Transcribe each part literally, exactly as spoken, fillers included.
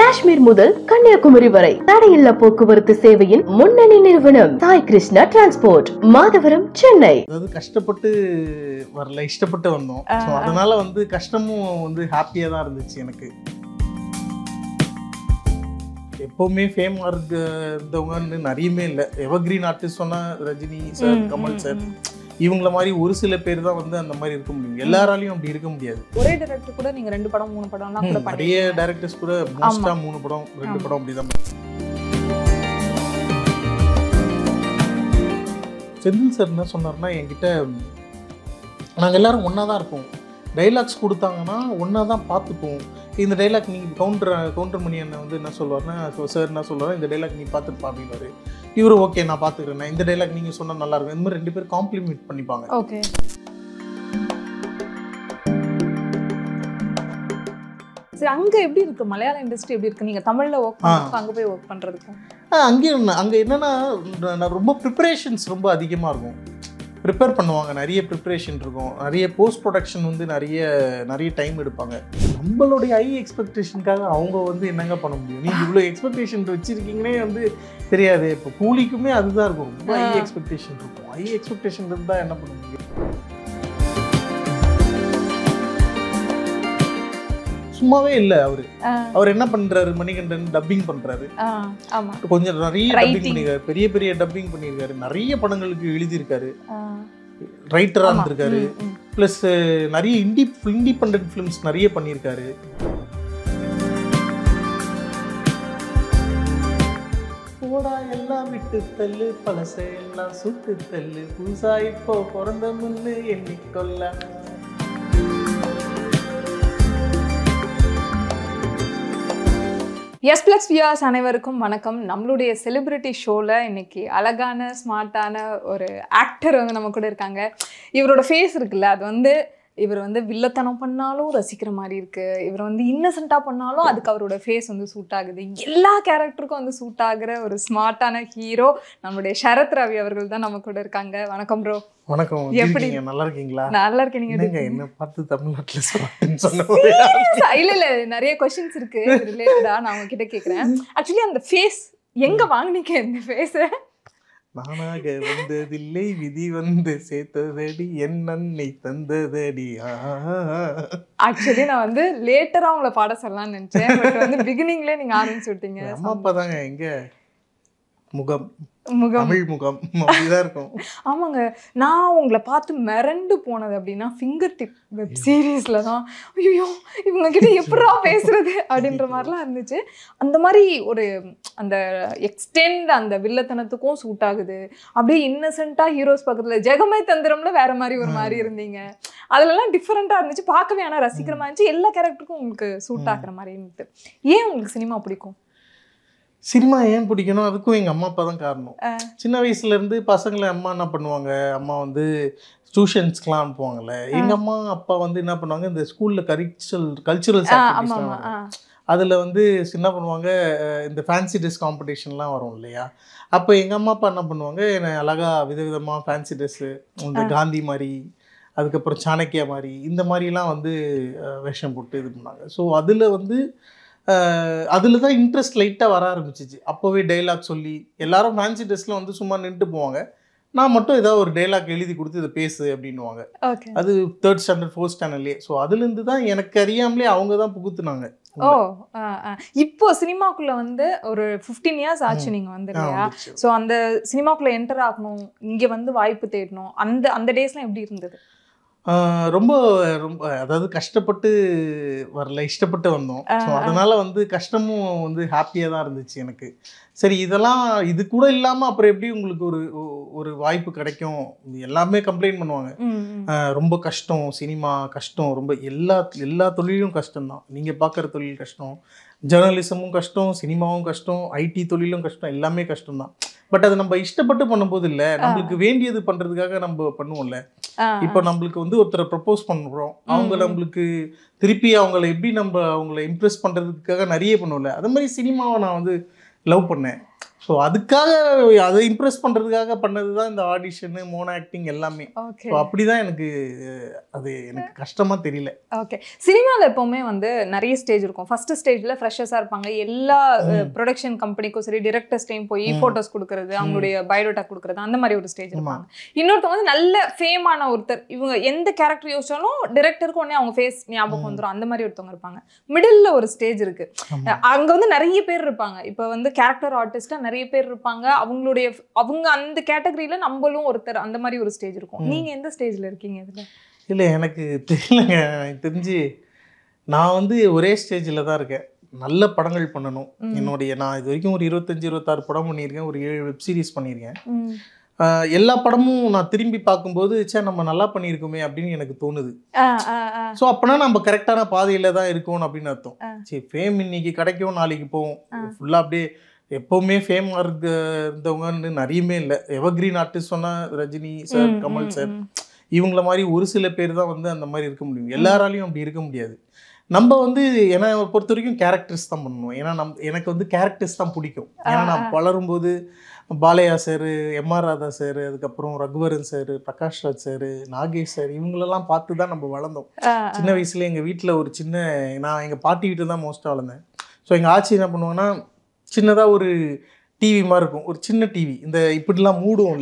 காஷ்மீர் முதல் கன்னியாகுமரி வரை தடையில்லா போக்குவரத்து சேவையின் முன்னணி நிறுவனம் சாய் கிருஷ்ணா டிரான்ஸ்போர்ட், மாதவரம், சென்னை. அதாவது கஷ்டப்பட்டு வரல, இஷ்டப்பட்டு வந்தோம். ஸோ அதனால வந்து கஷ்டமும் வந்து ஹாப்பியாக தான் இருந்துச்சு எனக்கு. எப்போவுமே ஃபேமாக இருந்தவங்கன்னு நிறையமே இல்லை. எவர்கிரீன் ஆர்டிஸ்ட் சொன்னால் ரஜினி சார், கமல் சார், இவங்கள மாதிரி ஒரு சில பேர் தான் வந்து அந்த மாதிரி இருக்க முடியும். எல்லாராலையும் அப்படி இருக்க முடியாது. ஒரே டைரக்டர் கூட நீங்க ரெண்டு படம் மூணு படம்லாம் கூட பண்ணீங்க. நிறைய டைரக்டர்ஸ் கூட மோஸ்டா மூணு படம் ரெண்டு படம் அப்படிதான். செந்தில் சார் என்ன சொன்னார்னா, என்கிட்ட நாங்கள் எல்லாரும் ஒன்றா தான் இருப்போம், டைலாக்ஸ் கொடுத்தாங்கன்னா ஒன்றா தான் பார்த்துப்போம். இந்த டைலாக் நீங்கள் கவுண்டர் கவுண்டர் மணி என்ன வந்து என்ன சொல்லுவார்னா, சார் என்ன சொல்லுவார், இந்த டைலாக் நீ பார்த்துருப்பா அப்படின்னாரு. இவரு ஓகே நான் பார்த்துக்கிறேன், இந்த டைலாக் நீங்கள் சொன்னால் நல்லா இருக்கும். இந்த மாதிரி ரெண்டு பேரும் காம்ப்ளிமெண்ட் பண்ணிப்பாங்க. ஓகே. சரி, அங்கே எப்படி இருக்கு மலையாள இண்டஸ்ட்ரி, எப்படி இருக்கு நீங்கள் தமிழில் ஒர்க் பண்ணுறதுக்கு அங்கே போய் ஒர்க் பண்ணுறதுக்கு? அங்கேயும் அங்கே என்னென்னா ரொம்ப ப்ரிப்பரேஷன்ஸ் ரொம்ப அதிகமாக இருக்கும். ப்ரிப்பேர் பண்ணுவாங்க, நிறைய ப்ரிப்பரேஷன் இருக்கும், நிறைய போஸ்ட் ப்ரொடக்ஷன் வந்து நிறைய நிறைய டைம் எடுப்பாங்க. நம்மளுடைய ஹை எக்ஸ்பெக்டேஷனுக்காக அவங்க வந்து என்னங்க பண்ண முடியும்? நீங்கள் இவ்வளோ எக்ஸ்பெக்டேஷன் வச்சுருக்கீங்கன்னே வந்து தெரியாது. இப்போ கூலிக்குமே அதுதான் இருக்கும், ரொம்ப ஹை எக்ஸ்பெக்டேஷன் இருக்கும். ஹை எக்ஸ்பெக்டேஷன் இருந்தால் என்ன பண்ண முடியும்? சும்மாவே இல்லை அவரு. அவர் என்ன பண்றாரு, மணிகண்டன் டப்பிங் பண்றாரு, கொஞ்சம் நிறைய டப்பிங் பண்ணிருக்காரு, பெரிய பெரிய டப்பிங் பண்ணிருக்காரு, நிறைய படங்களுக்கு எழுதியிருக்காரு, ரைட்டரா இருந்திருக்காரு, பிளஸ் நிறைய இண்டி இண்டிபெண்டன்ட் ஃபிலிம்ஸ் நிறைய பண்ணியிருக்காரு. போடா எல்லாம் விட்டு தள்ளு, பழச எல்லாம் சுட்டு தள்ளு, புதுசா இப்போ பிறந்த முன்னு எண்ணிக்கொள்ள. எஸ் பிளஸ் வியூவர்ஸ் அனைவருக்கும் வணக்கம். நம்மளுடைய செலிபிரிட்டி ஷோவில் இன்னைக்கு அழகான ஸ்மார்ட்டான ஒரு ஆக்டர் வந்து நம்ம கூட இருக்காங்க. இவரோட ஃபேஸ் இருக்குல்ல, அது வந்து இவர் வந்து வில்லத்தனம் பண்ணாலும் ரசிக்கிற மாதிரி இருக்குது, இவர் வந்து இன்னசென்ட்டாக பண்ணாலும் அதுக்கு அவரோட ஃபேஸ் வந்து சூட் ஆகுது, எல்லா கேரக்டருக்கும் வந்து சூட் ஆகுற ஒரு ஸ்மார்ட்டான ஹீரோ நம்மளுடைய ஷரத் ரவி அவர்கள் தான் நம்ம கூட இருக்காங்க. வணக்கம் ப்ரோ. வணக்கம். எப்படி நல்லா இருக்கீங்களா? நல்லா இருக்கேன். நீங்க என்ன பார்த்து தமிழ்நாட்டுல சொன்னீங்க? இல்ல இல்ல நிறைய क्वेश्चंस இருக்கு ரிலேட்டடா, நான் உங்ககிட்ட கேக்குறேன். ஆக்சுவலி அந்த ஃபேஸ் எங்க வாங்குனீங்க இந்த ஃபேஸ்? நானாக வந்ததில்லை, விதி வந்து சேர்த்ததடி, என் அன்னை தந்ததடி. ஆக்சுவலி நான் வந்து லேட்டரா உங்களை பாட சொல்லலாம்னு நினைச்சேன், பட் வந்து பிகினிங்ல நீங்க ஆரம்பிச்சு விட்டீங்க. அம்மா அப்பா தாங்க எங்க முகம் முகம் தமிழ் முகம் அப்படிதான் இருக்கும். ஆமாங்க, நான் உங்களை பார்த்து மிரண்டு போனது அப்படின்னா ஃபிங்கர் டிப் வெப் சீரீஸ்ல தான். ஐயோ இவங்க கிட்ட எப்படா பேசுறது அப்படின்ற மாதிரிலாம் இருந்துச்சு. அந்த மாதிரி ஒரு அந்த எக்ஸ்டெண்ட் அந்த வில்லத்தனத்துக்கும் சூட் ஆகுது. அப்படியே இன்னசென்ட்டா ஹீரோஸ் பக்கத்துல ஜெகமே தந்திரம்ல வேற மாதிரி ஒரு மாதிரி இருந்தீங்க, அதுலலாம் டிஃப்ரெண்டா இருந்துச்சு பார்க்கவே. ஆனால் ரசிக்கிற மாதிரி இருந்துச்சு, எல்லா கேரக்டருக்கும் உங்களுக்கு சூட் ஆகுற மாதிரி இருந்துச்சு. ஏன் உங்களுக்கு சினிமா பிடிக்கும்? சினிமா ஏன் பிடிக்கணும், அதுக்கும் எங்கள் அம்மா அப்பா தான் காரணம். சின்ன வயசுலேருந்து பசங்களை அம்மா என்ன பண்ணுவாங்க, அம்மா வந்து டியூஷன்ஸ்க்கெலாம் அனுப்புவாங்கல்ல. எங்கள் அம்மா அப்பா வந்து என்ன பண்ணுவாங்க, இந்த ஸ்கூலில் கல்ச்சரல் கல்ச்சுரல்ஸ் அதில் வந்து என்ன பண்ணுவாங்க, இந்த ஃபேன்சி ட்ரெஸ் காம்படிஷன்லாம் வரும் இல்லையா, அப்போ எங்கள் அம்மா அப்பா என்ன பண்ணுவாங்க, என்னை அழகாக விதவிதமாக ஃபேன்சி ட்ரெஸ்ஸு, இந்த காந்தி மாதிரி, அதுக்கப்புறம் சாணக்கியா மாதிரி, இந்த மாதிரிலாம் வந்து வேஷம் போட்டு இது பண்ணாங்க. ஸோ அதில் வந்து அதில் தான் இன்ட்ரெஸ்ட் லைட்டாக வர ஆரம்பிச்சிச்சு. அப்போவே டைலாக் சொல்லி எல்லாரும் ஃபேன்சி ட்ரெஸ்ஸில் வந்து சும்மா நின்றுட்டு போவாங்க, நான் மட்டும் ஏதாவது ஒரு டைலாக் எழுதி கொடுத்து இதை பேசு அப்படின்னுவாங்க. அது தேர்ட் ஸ்டாண்டர்ட் ஃபோர்த் ஸ்டாண்டர்ட்லேயே. ஸோ அதுலேருந்து தான் எனக்கு அறியாமலே அவங்க தான் புகுத்துனாங்க. ஓ இப்போ சினிமாக்குள்ள வந்து ஒரு ஃபிஃப்டீன் இயர்ஸ் ஆச்சு நீங்க வந்து இல்லையா? ஸோ அந்த சினிமாக்குள்ள என்டர் ஆகணும், இங்கே வந்து வாய்ப்பு தேடணும், அந்த அந்த டேஸ்லாம் எப்படி இருந்தது? ரொம்ப ரொம்ப அதாவது கஷ்டப்பட்டு வரல, இஷ்டப்பட்டு வந்தோம். ஸோ அதனால் வந்து கஷ்டமும் வந்து ஹாப்பியாக தான் இருந்துச்சு எனக்கு. சரி இதெல்லாம் இது கூட இல்லாமல் அப்புறம் எப்படி உங்களுக்கு ஒரு ஒரு வாய்ப்பு கிடைக்கும்? எல்லாமே கம்ப்ளைண்ட் பண்ணுவாங்க, ரொம்ப கஷ்டம் சினிமா, கஷ்டம் ரொம்ப, எல்லா எல்லா தொழிலும் கஷ்டம்தான். நீங்கள் பார்க்குற தொழில் கஷ்டம், ஜேர்னலிசமும் கஷ்டம், சினிமாவும் கஷ்டம், ஐடி தொழிலும் கஷ்டம், எல்லாமே கஷ்டம்தான். பட் அது நம்ம இஷ்டப்பட்டு பண்ணும்போது இல்லை, நம்மளுக்கு வேண்டியது பண்ணுறதுக்காக நம்ம பண்ணுவோம்ல. இப்போ நம்மளுக்கு வந்து ஒருத்தரை ப்ரப்போஸ் பண்ணுறோம், அவங்க நம்மளுக்கு திருப்பி அவங்கள எப்படி நம்ம அவங்கள இம்ப்ரெஸ் பண்ணுறதுக்காக நிறைய பண்ணுவோம்ல, அது மாதிரி சினிமாவை நான் வந்து லவ் பண்ணேன். ஸோ அதுக்காக அதை இம்ப்ரெஸ் பண்ணுறதுக்காக பண்ணது தான் இந்த ஆடிஷனு மோனோ ஆக்டிங் எல்லாமே. ஓகே ஸோ அப்படி தான் எனக்கு அது எனக்கு கஷ்டமாக தெரியல. ஓகே சினிமாவில் எப்போவுமே வந்து நிறைய ஸ்டேஜ் இருக்கும். ஃபர்ஸ்ட் ஸ்டேஜில் ஃப்ரெஷர்ஸாக இருப்பாங்க. எல்லா ப்ரொடக்ஷன் கம்பெனிக்கும் சரி டிரெக்டர்ஸ்டையும் போய் ஃபோட்டோஸ் கொடுக்குறது, அவங்களுடைய பயோடேட்டா கொடுக்குறது, அந்த மாதிரி ஒரு ஸ்டேஜ் இருப்பாங்க. இன்னொருத்தவங்க வந்து நல்ல ஃபேமான ஒருத்தர், இவங்க எந்த கேரக்டர் யோசிச்சாலும் டிரெக்டருக்கு உடனே அவங்க ஃபேஸ் ஞாபகம் வந்துடும், அந்த மாதிரி ஒருத்தவங்க இருப்பாங்க. மிடில் ஒரு ஸ்டேஜ் இருக்கு, அங்கே வந்து நிறைய பேர் இருப்பாங்க. இப்போ வந்து கேரக்டர் ஆர்டிஸ்டாக நிறைய பேர் இருப்பாங்க. அவங்களுடைய அவங்க அந்த கேட்டகரியில் நம்மளும் ஒருத்தர், அந்த மாதிரி ஒரு ஸ்டேஜ் இருக்கும். நீங்கள் எந்த ஸ்டேஜில் இருக்கீங்க இதில்? இல்லை எனக்கு தெரியலங்க. எனக்கு தெரிஞ்சு நான் வந்து ஒரே ஸ்டேஜில் தான் இருக்கேன். நல்ல படங்கள் பண்ணணும். என்னுடைய நான் இது வரைக்கும் ஒரு இருபத்தஞ்சி இருபத்தாறு படம் பண்ணியிருக்கேன், ஒரு ஏழு வெப் சீரிஸ் பண்ணியிருக்கேன். எல்லா படமும் நான் திரும்பி பார்க்கும்போது சே நம்ம நல்லா பண்ணியிருக்கோமே அப்படின்னு எனக்கு தோணுது. ஸோ அப்போனா நம்ம கரெக்டான பாதையில் தான் இருக்கணும் அப்படின்னு அர்த்தம். சரி ஃபேம் இன்னைக்கு கிடைக்கும் நாளைக்கு போவோம். ஃபுல்லாக அப்படியே எப்போவுமே ஃபேமாக இருக்க இருந்தவங்கன்னு நிறையமே இல்லை. எவர்கிரீன் ஆர்டிஸ்ட் சொன்னால் ரஜினி சார், கமல் சார், இவங்கள மாதிரி ஒரு சில பேர் தான் வந்து அந்த மாதிரி இருக்க முடியும். எல்லாராலையும் அப்படி இருக்க முடியாது. நம்ம வந்து ஏன்னா பொறுத்த வரைக்கும் கேரக்டர்ஸ் தான் பண்ணணும். ஏன்னா நம் எனக்கு வந்து கேரக்டர்ஸ் தான் பிடிக்கும். ஏன்னா நான் வளரும்போது Balaiya sir, MR Radha sir, அதுக்கப்புறம் Raghuvaran sir, Prakash Raj sir, Nagesh sir, இவங்களெல்லாம் பார்த்து தான் நம்ம வளர்ந்தோம். சின்ன வயசுல எங்கள் வீட்டில் ஒரு சின்ன நான் எங்கள் பாட்டி வீட்டில் தான் மோஸ்ட்டாக வளர்ந்தேன். ஸோ எங்கள் ஆட்சி என்ன பண்ணுவாங்கன்னா சின்னதாக ஒரு டிவி மாதிரி இருக்கும், ஒரு சின்ன டிவி, இந்த இப்படிலாம் மூடுவோம்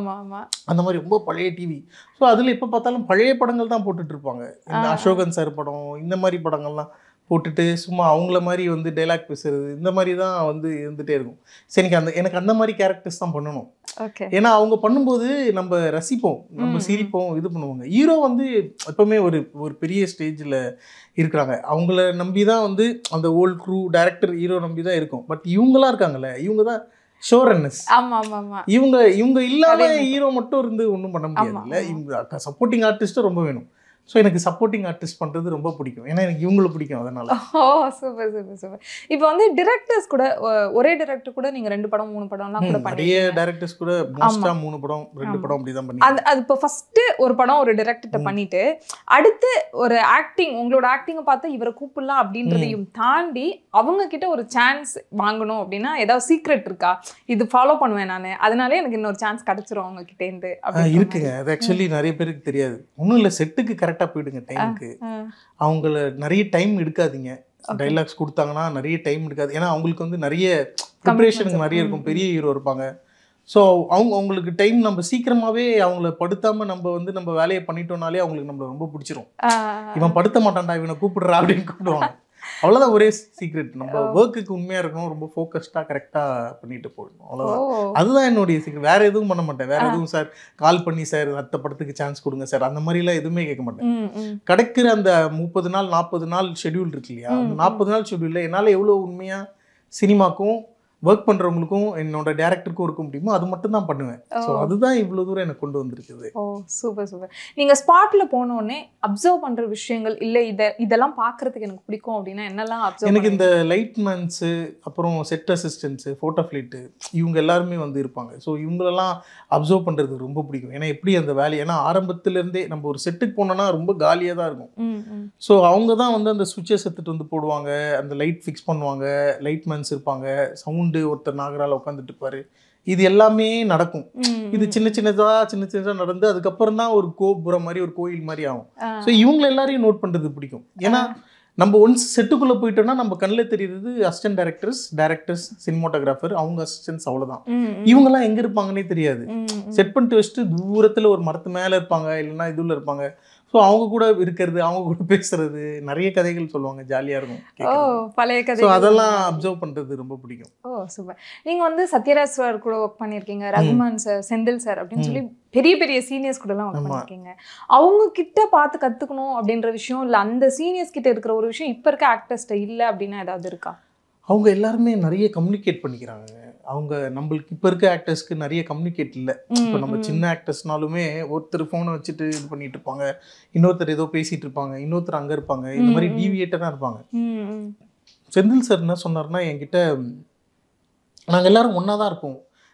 அந்த மாதிரி ரொம்ப பழைய டிவி. ஸோ அதில் எப்போ பார்த்தாலும் பழைய படங்கள் தான் போட்டுட்டு இருப்பாங்க. இந்த அசோகன் சார் படம் இந்த மாதிரி படங்கள்லாம் போட்டுட்டு சும்மா அவங்கள மாதிரி வந்து டைலாக் பேசுறது இந்த மாதிரி தான் வந்து இருந்துகிட்டே இருக்கும். சரி எனக்கு அந்த எனக்கு அந்த மாதிரி கேரக்டர்ஸ் தான் பண்ணணும். ஏன்னா அவங்க பண்ணும்போது நம்ம ரசிப்போம், நம்ம சிரிப்போம், இது பண்ணுவாங்க. ஹீரோ வந்து எப்பவுமே ஒரு ஒரு பெரிய ஸ்டேஜில் இருக்கிறாங்க. அவங்கள நம்பி தான் வந்து அந்த ஓல்ட் க்ரூ டைரக்டர் ஹீரோ நம்பி தான் இருக்கும். பட் இவங்களாம் இருக்காங்கல்ல, இவங்க தான் ஷோ ரன்னர்ஸ். இவங்க இவங்க இல்லாம ஹீரோ மட்டும் இருந்து ஒன்றும் பண்ண முடியாது இல்லை. இவங்க சப்போர்ட்டிங் ஆர்டிஸ்ட்டும் ரொம்ப வேணும். ஸோ எனக்கு சப்போர்ட்டிங் ஆர்டிஸ்ட் பண்ணுறது ரொம்ப பிடிக்கும். ஏன்னா எனக்கு இவங்களை பிடிக்கும், அதனால. Oh super super super. இப்போ வந்து டிரெக்டர்ஸ் கூட ஒரே டிரெக்டர் கூட நீங்கள் ரெண்டு படம் மூணு படம்லாம் கூட பண்ணி நிறைய டேரக்டர்ஸ் கூட மோஸ்ட்டாக மூணு படம் ரெண்டு படம் அப்படி தான் பண்ணி அது அது இப்போ ஃபஸ்ட்டு ஒரு படம் ஒரு டிரெக்டர்கிட்ட பண்ணிட்டு அடுத்து ஒரு ஆக்டிங் உங்களோட ஆக்டிங்கை பார்த்தா இவரை கூப்பிடலாம் அப்படின்றதையும் தாண்டி அவங்க கிட்ட ஒரு சான்ஸ் வாங்கணும் அப்படின்னா ஏதாவது சீக்ரெட் இருக்கா? இது ஃபாலோ பண்ணுவேன் நான், அதனாலே எனக்கு இன்னொரு சான்ஸ் கிடச்சிரும் அவங்க கிட்டேருந்து இருக்குங்க. அது ஆக்சுவலி நிறைய பேருக்கு தெரியாது. ஒன்றும் இல்லை, செட்டுக்கு கரெக்டாக போயிடுங்க டைமுக்கு. அவங்கள நிறைய டைம் எடுக்காதீங்க. டைலாக்ஸ் கொடுத்தாங்கன்னா நிறைய டைம் எடுக்காது. ஏன்னா அவங்களுக்கு வந்து நிறைய ப்ரிப்பரேஷனுக்கு நிறைய இருக்கும். பெரிய ஹீரோ இருப்பாங்க. ஸோ அவங்க அவங்களுக்கு டைம் நம்ம சீக்கிரமாகவே அவங்கள படுத்தாமல் நம்ம வந்து நம்ம வேலையை பண்ணிட்டோம்னாலே அவங்களுக்கு நம்மளை ரொம்ப பிடிச்சிரும். இவன் படுத்த மாட்டான்டா இவனை கூப்பிடுறா அப்படின்னு கூப்பிடுவாங்க. அவ்வளோதான் ஒரே சீக்ரெட். நம்ம ஒர்க்குக்கு உண்மையாக இருக்கணும், ரொம்ப ஃபோக்கஸ்டாக கரெக்டாக பண்ணிட்டு போயிடணும், அவ்வளோதான். அதுதான் என்னுடைய சீக்ரெட். வேற எதுவும் பண்ண மாட்டேன். வேற எதுவும் சார் கால் பண்ணி சார் அடுத்த படத்துக்கு சான்ஸ் கொடுங்க சார் அந்த மாதிரிலாம் எதுவுமே கேட்க மாட்டேன். கிடைக்கிற அந்த முப்பது நாள் நாற்பது நாள் ஷெடியூல் இருக்கு இல்லையா, அந்த நாற்பது நாள் ஷெடியூலில் என்னால் எவ்வளோ உண்மையாக சினிமாக்கும் ஒர்க் பண்ணுறவங்களுக்கும் என்னோட டேரக்டருக்கும் இருக்க முடியுமோ அது மட்டும் தான் பண்ணுவேன். ஸோ அதுதான் இவ்வளோ தூரம் எனக்கு கொண்டு வந்திருக்குது. Oh super super. நீங்கள் ஸ்பாட்டில் போனோடனே அப்சர்வ் பண்ணுற விஷயங்கள் இல்லை இதை இதெல்லாம் பார்க்குறதுக்கு எனக்கு பிடிக்கும் அப்படின்னா என்னெல்லாம் அப்சர்வ்? எனக்கு இந்த லைட்மேன்ஸு, அப்புறம் செட் அசிஸ்டன்ஸு, ஃபோட்டோ ஃப்ளிட்டு, இவங்க எல்லாருமே வந்து இருப்பாங்க. ஸோ இவங்களெல்லாம் அப்சர்வ் பண்ணுறதுக்கு ரொம்ப பிடிக்கும். ஏன்னா எப்படி அந்த வேலையை, ஏன்னா ஆரம்பத்துலேருந்தே நம்ம ஒரு செட்டுக்கு போனோன்னா ரொம்ப காலியாக தான் இருக்கும். ஸோ அவங்க தான் வந்து அந்த சுவிட்சஸ் எடுத்துகிட்டு வந்து போடுவாங்க, அந்த லைட் ஃபிக்ஸ் பண்ணுவாங்க, லைட்மேன்ஸ் இருப்பாங்க, சவுண்ட் ஒருத்தர் நாகரால உட்காந்துட்டு இருப்பாரு, இது எல்லாமே நடக்கும். இது சின்ன சின்னதா சின்ன சின்னதா நடந்து அதுக்கப்புறம் தான் ஒரு கோபுரம் மாதிரி ஒரு கோயில் மாதிரி ஆகும். ஸோ இவங்க எல்லாரையும் நோட் பண்றது பிடிக்கும். ஏன்னா நம்ம ஒன்ஸ் செட்டுக்குள்ள போயிட்டோம்னா நம்ம கண்ணில் தெரியுறது அசிஸ்டன்ட் டைரக்டர்ஸ், டைரக்டர்ஸ், சினிமோட்டோகிராஃபர், அவங்க அசிஸ்டன்ஸ், அவ்வளோதான். இவங்கெல்லாம் எங்க இருப்பாங்கன்னே தெரியாது. செட் பண்ணிட்டு வச்சுட்டு தூரத்துல ஒரு மரத்து மேல இருப்பாங்க, இல்லைன்னா இதுல இருப்பாங்க. ஸோ அவங்க கூட இருக்கிறது, அவங்க கூட பேசுறது, நிறைய கதைகள் சொல்லுவாங்க, ஜாலியாக இருக்கும். ஓ பழைய கதை. ஸோ அதெல்லாம் அப்சர்வ் பண்ணுறது ரொம்ப பிடிக்கும். Oh super. நீங்கள் வந்து சத்யராஜ் சார் கூட ஒர்க் பண்ணியிருக்கீங்க, ரகுமான் சார், செந்தில் சார் அப்படின்னு சொல்லி பெரிய பெரிய சீனியர்ஸ் கூடலாம் ஒர்க் பண்ணியிருக்கீங்க. அவங்க கிட்ட பார்த்து கற்றுக்கணும் அப்படின்ற விஷயம் இல்லை, அந்த சீனியர்ஸ் கிட்ட இருக்கிற ஒரு விஷயம் இப்போ இருக்க ஆக்டர்ஸ்ட்ட இல்லை அப்படின்னா ஏதாவது இருக்கா? அவங்க எல்லாருமே நிறைய கம்யூனிகேட் பண்ணிக்கிறாங்க. அவங்க நம்மளுக்கு இப்போ இருக்க ஆக்டர்ஸ்க்கு நிறைய கம்யூனிகேட் இல்லை. இப்போ நம்ம சின்ன ஆக்டர்ஸ்னாலுமே ஒருத்தர் ஃபோனை வச்சுட்டு இது பண்ணிட்டு இருப்பாங்க, இன்னொருத்தர் ஏதோ பேசிட்டு இருப்பாங்க, இன்னொருத்தர் அங்கே இருப்பாங்க, இந்த மாதிரி டீவியேட்டடாக இருப்பாங்க. செந்தில் சார் என்ன சொன்னார்னா, என்கிட்ட நாங்கள் எல்லாரும் ஒன்றா தான் இருப்போம்,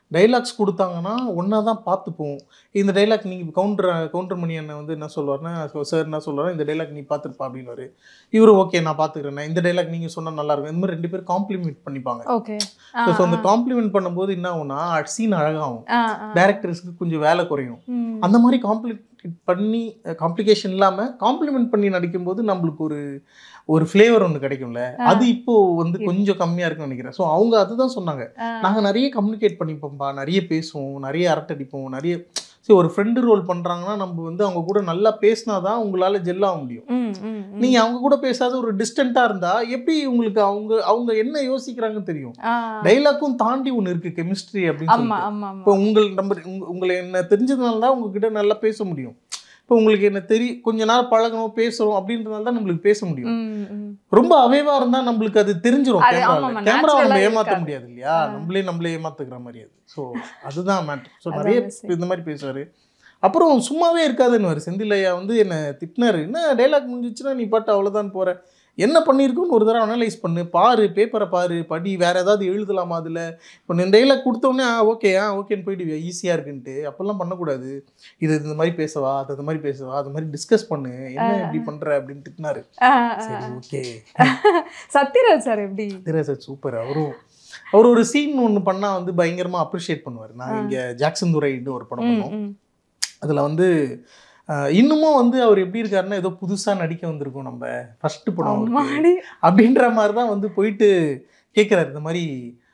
டைலாக்ஸ் கொடுத்தாங்கன்னா ஒன்றா தான் பார்த்துப்போம். இந்த டைலாக் நீங்கள் கவுண்டர் கவுண்டர் மணி அண்ணன் வந்து என்ன சொல்லுவார்னா, சார் என்ன சொல்லுவார், இந்த டைலாக் நீ பார்த்துருப்பா அப்படின்வாரு. இவர் ஓகே நான் பார்த்துக்கிறேன், இந்த டைலாக் நீங்கள் சொன்னால் நல்லாயிருக்கும். இந்த மாதிரி ரெண்டு பேரும் காம்ப்ளிமெண்ட் பண்ணிப்பாங்க. ஓகே. ஸோ அந்த காம்ப்ளிமெண்ட் பண்ணும்போது என்ன ஆகும்னா சீன் அழகாகும், டேரக்டர்ஸ்க்கு கொஞ்சம் வேலை குறையும். அந்த மாதிரி காம்ப்ளிமெண்ட் பண்ணி காம்ப்ளிகேஷன் இல்லாமல் காம்ப்ளிமெண்ட் பண்ணி நடிக்கும்போது நம்மளுக்கு ஒரு ஒரு ஃப்ளேவர் ஒன்று கிடைக்கும்ல, அது இப்போ வந்து கொஞ்சம் கம்மியாக இருக்குன்னு நினைக்கிறேன். ஸோ அவங்க அதுதான் சொன்னாங்க, நாங்கள் நிறைய கம்யூனிகேட் பண்ணிப்போம்ப்பா, நிறைய பேசுவோம், நிறைய அரட்டடிப்போம், நிறைய சரி ஒரு ஃப்ரெண்டு ரோல் பண்ணுறாங்கன்னா நம்ம வந்து அவங்க கூட நல்லா பேசினா தான் உங்களால் ஜெல் ஆக முடியும். நீங்கள் அவங்க கூட பேசாத ஒரு டிஸ்டன்ட்டாக இருந்தால் எப்படி உங்களுக்கு அவங்க அவங்க என்ன யோசிக்கிறாங்கன்னு தெரியும். டைலாக்கும் தாண்டி ஒன்று இருக்குது கெமிஸ்ட்ரி அப்படின்னு சொல்லிட்டு. இப்போ உங்கள் நம்ம உங்களை என்ன தெரிஞ்சதுனால தான் உங்ககிட்ட நல்லா பேச முடியும். இப்போ உங்களுக்கு என்ன தெரியும், கொஞ்ச நேரம் பழகணும் பேசுகிறோம் அப்படின்றதுனால தான் நம்மளுக்கு பேச முடியும். ரொம்ப அவேவாக இருந்தால் நம்மளுக்கு அது தெரிஞ்சிடும். கேமரா கேமரா நம்ம ஏமாற்ற முடியாது இல்லையா, நம்மளே நம்மளே ஏமாத்துக்கிற மாதிரி அது. ஸோ அதுதான் மேட்ரு. ஸோ நிறைய இந்த மாதிரி பேசுவார். அப்புறம் சும்மாவே இருக்காதுன்னு செந்திலையா வந்து என்னை திட்டினார், என்ன டைலாக் முடிஞ்சிச்சுன்னா நீ பாட்டு அவ்வளோதான் போகிற, என்ன பண்ணியிருக்கோன்னு ஒரு தடவை அனலைஸ் பண்ணு, பாரு பேப்பரை பாரு, படி, வேறு ஏதாவது எழுதலாமா அதில். இப்போ இந்த டைலாக் கொடுத்தோடனே ஓகே ஆ ஓகேன்னு போயிடுவியா ஈஸியாக இருக்குன்ட்டு, அப்போல்லாம் பண்ணக்கூடாது, இது இந்த மாதிரி பேசவா அது அந்த மாதிரி பேசவா அது மாதிரி டிஸ்கஸ் பண்ணு, என்ன இப்படி பண்ணுற அப்படின்னு திட்டினாரு. சரி ஓகே. சத்யராஜ் சார் எப்படி? Sathyaraj sir super. அவரும் அவர் ஒரு சீன் ஒன்று பண்ணால் வந்து பயங்கரமாக அப்ரிஷியேட் பண்ணுவார். நான் இங்கே ஜாக்சன் துரைன்னு ஒரு படம் பண்ணோம், அதில் வந்து இன்னமும் வந்து அவர் எப்படி இருக்காருன்னா ஏதோ புதுசாக நடிக்க வந்திருக்கோம் நம்ம ஃபஸ்ட்டு படம் அப்படின்ற மாதிரி தான் வந்து போயிட்டு கேட்குறாரு. இந்த மாதிரி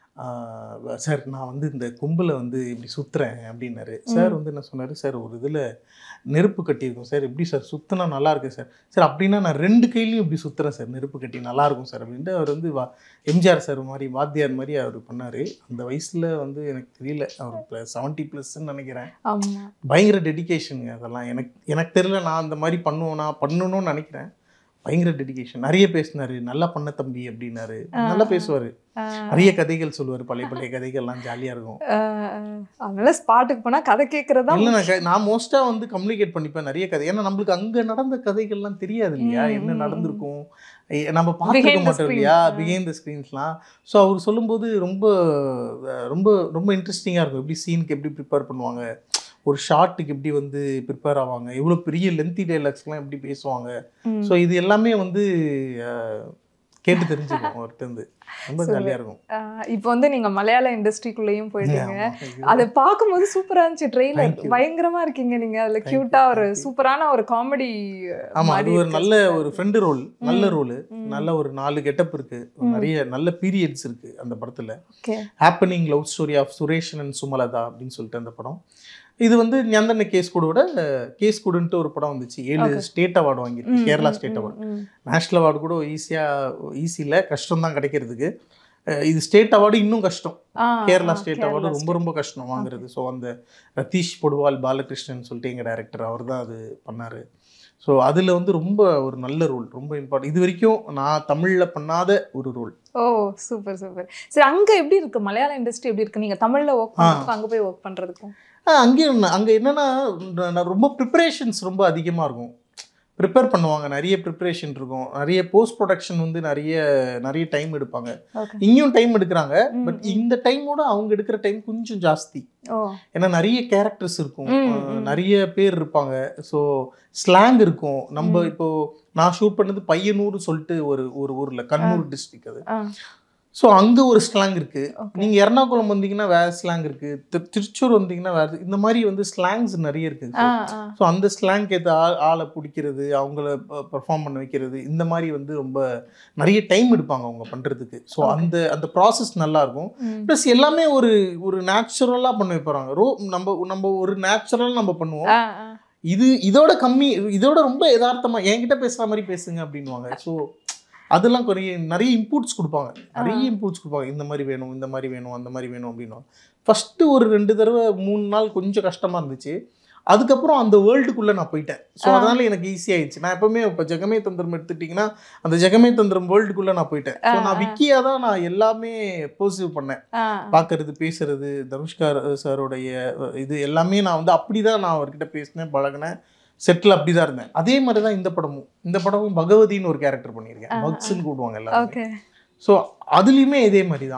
சார் நான் வந்து இந்த கும்பலை வந்து இப்படி சுற்றுறேன் அப்படின்னாரு. சார் வந்து என்ன சொன்னார், சார் ஒரு இதில் நெருப்பு கட்டியிருக்கோம் சார், எப்படி சார் சுற்றினா நல்லாயிருக்கு சார். சார் அப்படின்னா நான் ரெண்டு கையிலையும் இப்படி சுற்றுறேன் சார், நெருப்பு கட்டி நல்லாயிருக்கும் சார் அப்படின்ட்டு அவர் வந்து வா எம்ஜிஆர் சார் மாதிரி வாத்தியார் மாதிரி அவர் பண்ணார். அந்த வயசில் வந்து எனக்கு தெரியல, அவர் ப்ளஸ் செவன்ட்டி ப்ளஸ்ன்னு நினைக்கிறேன். பயங்கர டெடிக்கேஷனுங்க அதெல்லாம். எனக்கு எனக்கு தெரியல, நான் அந்த மாதிரி பண்ணுவேன், நான் பண்ணணும்னு நினைக்கிறேன். பயங்கர டெடிக்கேஷன், நிறைய பேசினாரு, நல்லா பண்ண தம்பி அப்படின்னாரு. நல்லா பேசுவார், நிறைய கதைகள் சொல்லுவார், பழைய பழைய கதைகள்லாம் ஜாலியாக இருக்கும். அதனால ஸ்பாட்டுக்கு போனால் கதை கேட்குறதா இல்லை, நான் நான் மோஸ்ட்டாக வந்து கம்யூனிகேட் பண்ணிப்பேன் நிறைய கதை. ஏன்னா நம்மளுக்கு அங்கே நடந்த கதைகள்லாம் தெரியாது இல்லையா, என்ன நடந்திருக்கும் நம்ம பார்த்துக்க மாட்டோம் இல்லையா, பிஹைண்ட் த ஸ்க்ரீன்ஸ்லாம். ஸோ அவர் சொல்லும்போது ரொம்ப ரொம்ப ரொம்ப இன்ட்ரெஸ்டிங்காக இருக்கும். எப்படி சீனுக்கு எப்படி ப்ரிப்பேர் பண்ணுவாங்க, ஒரு ஷார்ட்டுக்கு எப்படி வந்து ப்ரிப்பேர் ஆவாங்க, எவ்வளோ பெரிய லென்த்தி டைலாக்ஸ்லாம் எப்படி பேசுவாங்க. ஸோ இது எல்லாமே வந்து கேட்டு தெரிஞ்சுக்கணும் அவர்கிட்ட, ரொம்ப ஜாலியாக இருக்கும். இப்போ வந்து நீங்கள் மலையாள இண்டஸ்ட்ரிக்குள்ளேயும் போயிட்டீங்க, அதை பார்க்கும்போது சூப்பராக இருந்துச்சு. ட்ரெய்லர் பயங்கரமாக இருக்கீங்க நீங்கள், அதில் க்யூட்டாக ஒரு சூப்பரான ஒரு காமெடி. ஆமாம், அது ஒரு நல்ல ஒரு ஃப்ரெண்டு ரோல், நல்ல ரோலு, நல்ல ஒரு நாலு கெட்டப் இருக்குது, நிறைய நல்ல பீரியட்ஸ் இருக்குது அந்த படத்தில். Happening love story of Sureshan and Sumalatha அப்படின்னு சொல்லிட்டு அந்த படம். இது வந்து ஞாந்தண்ண கேஸ் கூடோட கேஸ் கூடுன்ட்டு ஒரு படம் வந்துச்சு, ஏழு ஸ்டேட் அவார்டு வாங்கியிருக்கு, Kerala state award. National award கூட ஈஸியாக ஈஸி இல்லை, கஷ்டம் தான் கிடைக்கிறதுக்கு. இது ஸ்டேட் அவார்டு இன்னும் கஷ்டம், கேரளா ஸ்டேட் அவார்டு ரொம்ப ரொம்ப கஷ்டம் வாங்குறது. ஸோ அந்த ரதீஷ் பொடுவால் பாலகிருஷ்ணன் சொல்லிட்டு எங்கள் டைரக்டர், அவர் தான் அது பண்ணார். ஸோ அதில் வந்து ரொம்ப ஒரு நல்ல ரோல், ரொம்ப இம்பார்ட்டன்ட். இது வரைக்கும் நான் தமிழில் பண்ணாத ஒரு ரோல். ஓ சூப்பர் சூப்பர். சரி, அங்கே எப்படி இருக்குது மலையாள இண்டஸ்ட்ரி, எப்படி இருக்குது நீங்கள் தமிழில் ஒர்க் பண்ணுறதுக்கும் அங்கே போய் ஒர்க் பண்ணுறதுக்கும்? அங்கேயும் அங்கே என்னென்னா ரொம்ப ப்ரிப்பரேஷன்ஸ் ரொம்ப அதிகமாக இருக்கும், ப்ரிப்பேர் பண்ணுவாங்க, நிறைய ப்ரிப்பரேஷன் இருக்கும், நிறைய போஸ்ட் ப்ரொடக்ஷன் வந்து நிறைய நிறைய டைம் எடுப்பாங்க. இங்கேயும் டைம் எடுக்கிறாங்க, பட் இந்த டைமோட அவங்க எடுக்கிற டைம் கொஞ்சம் ஜாஸ்தி. ஏன்னா நிறைய கேரக்டர்ஸ் இருக்கும், நிறைய பேர் இருப்பாங்க, ஸோ ஸ்லாங் இருக்கும். நம்ம இப்போ நான் ஷூட் பண்ணது பையனூர் சொல்லிட்டு ஒரு ஒரு ஊரில், கண்ணூர் டிஸ்ட்ரிக்ட் அது. ஸோ அங்கே ஒரு ஸ்லாங் இருக்குது. நீங்கள் எர்ணாகுளம் வந்தீங்கன்னா வேறு ஸ்லாங் இருக்குது, திருச்சூர் வந்தீங்கன்னா வேறு, இந்த மாதிரி வந்து ஸ்லாங்ஸ் நிறைய இருக்குது. ஸோ அந்த ஸ்லாங்க் ஏற்ற ஆள் ஆளை பிடிக்கிறது, அவங்கள பெர்ஃபார்ம் பண்ண வைக்கிறது, இந்த மாதிரி வந்து ரொம்ப நிறைய டைம் எடுப்பாங்க அவங்க பண்ணுறதுக்கு. ஸோ அந்த அந்த ப்ராசஸ் நல்லாயிருக்கும். ப்ளஸ் எல்லாமே ஒரு ஒரு நேச்சுரலாக பண்ண வைப்பாங்க. ரோ நம்ம நம்ம ஒரு நேச்சுரலாக நம்ம பண்ணுவோம், இது இதோட கம்மி, இதோட ரொம்ப யதார்த்தமாக என்கிட்ட பேசுகிற மாதிரி பேசுங்க அப்படின்வாங்க. ஸோ அதெல்லாம் நிறைய நிறைய இன்புட்ஸ் கொடுப்பாங்க, நிறைய இன்புட்ஸ் கொடுப்பாங்க, இந்த மாதிரி வேணும், இந்த மாதிரி வேணும், அந்த மாதிரி வேணும் அப்படின்னா. ஃபஸ்ட்டு ஒரு ரெண்டு தடவை மூணு நாள் கொஞ்சம் கஷ்டமாக இருந்துச்சு, அதுக்கப்புறம் அந்த வேர்ல்டுக்குள்ளே நான் போயிட்டேன். ஸோ அதனால் எனக்கு ஈஸியாகிடுச்சு. நான் எப்போவுமே இப்போ ஜெகமே தந்திரம் எடுத்துட்டிங்கன்னா அந்த ஜெகமே தந்திரம் வேர்ல்டுக்குள்ளே நான் போயிட்டேன். ஸோ நான் விக்கியாக தான் நான் எல்லாமே பர்சீவ் பண்ணேன், பார்க்குறது, பேசுகிறது, தனுஷ்கார் சாரோடைய இது எல்லாமே நான் வந்து அப்படி தான் நான் அவர்கிட்ட பேசினேன், பழகினேன், செட்டில் அப்படி தான் இருந்தேன். அதே மாதிரி தான் இந்த படமும். இந்த படமும் பகவதின்னு ஒரு கேரக்டர் பண்ணியிருக்கேன், பக்ஸ்ன்னு கூடுவாங்க எல்லாரும். ஸோ அதுலேயுமே இதே மாதிரி தான்,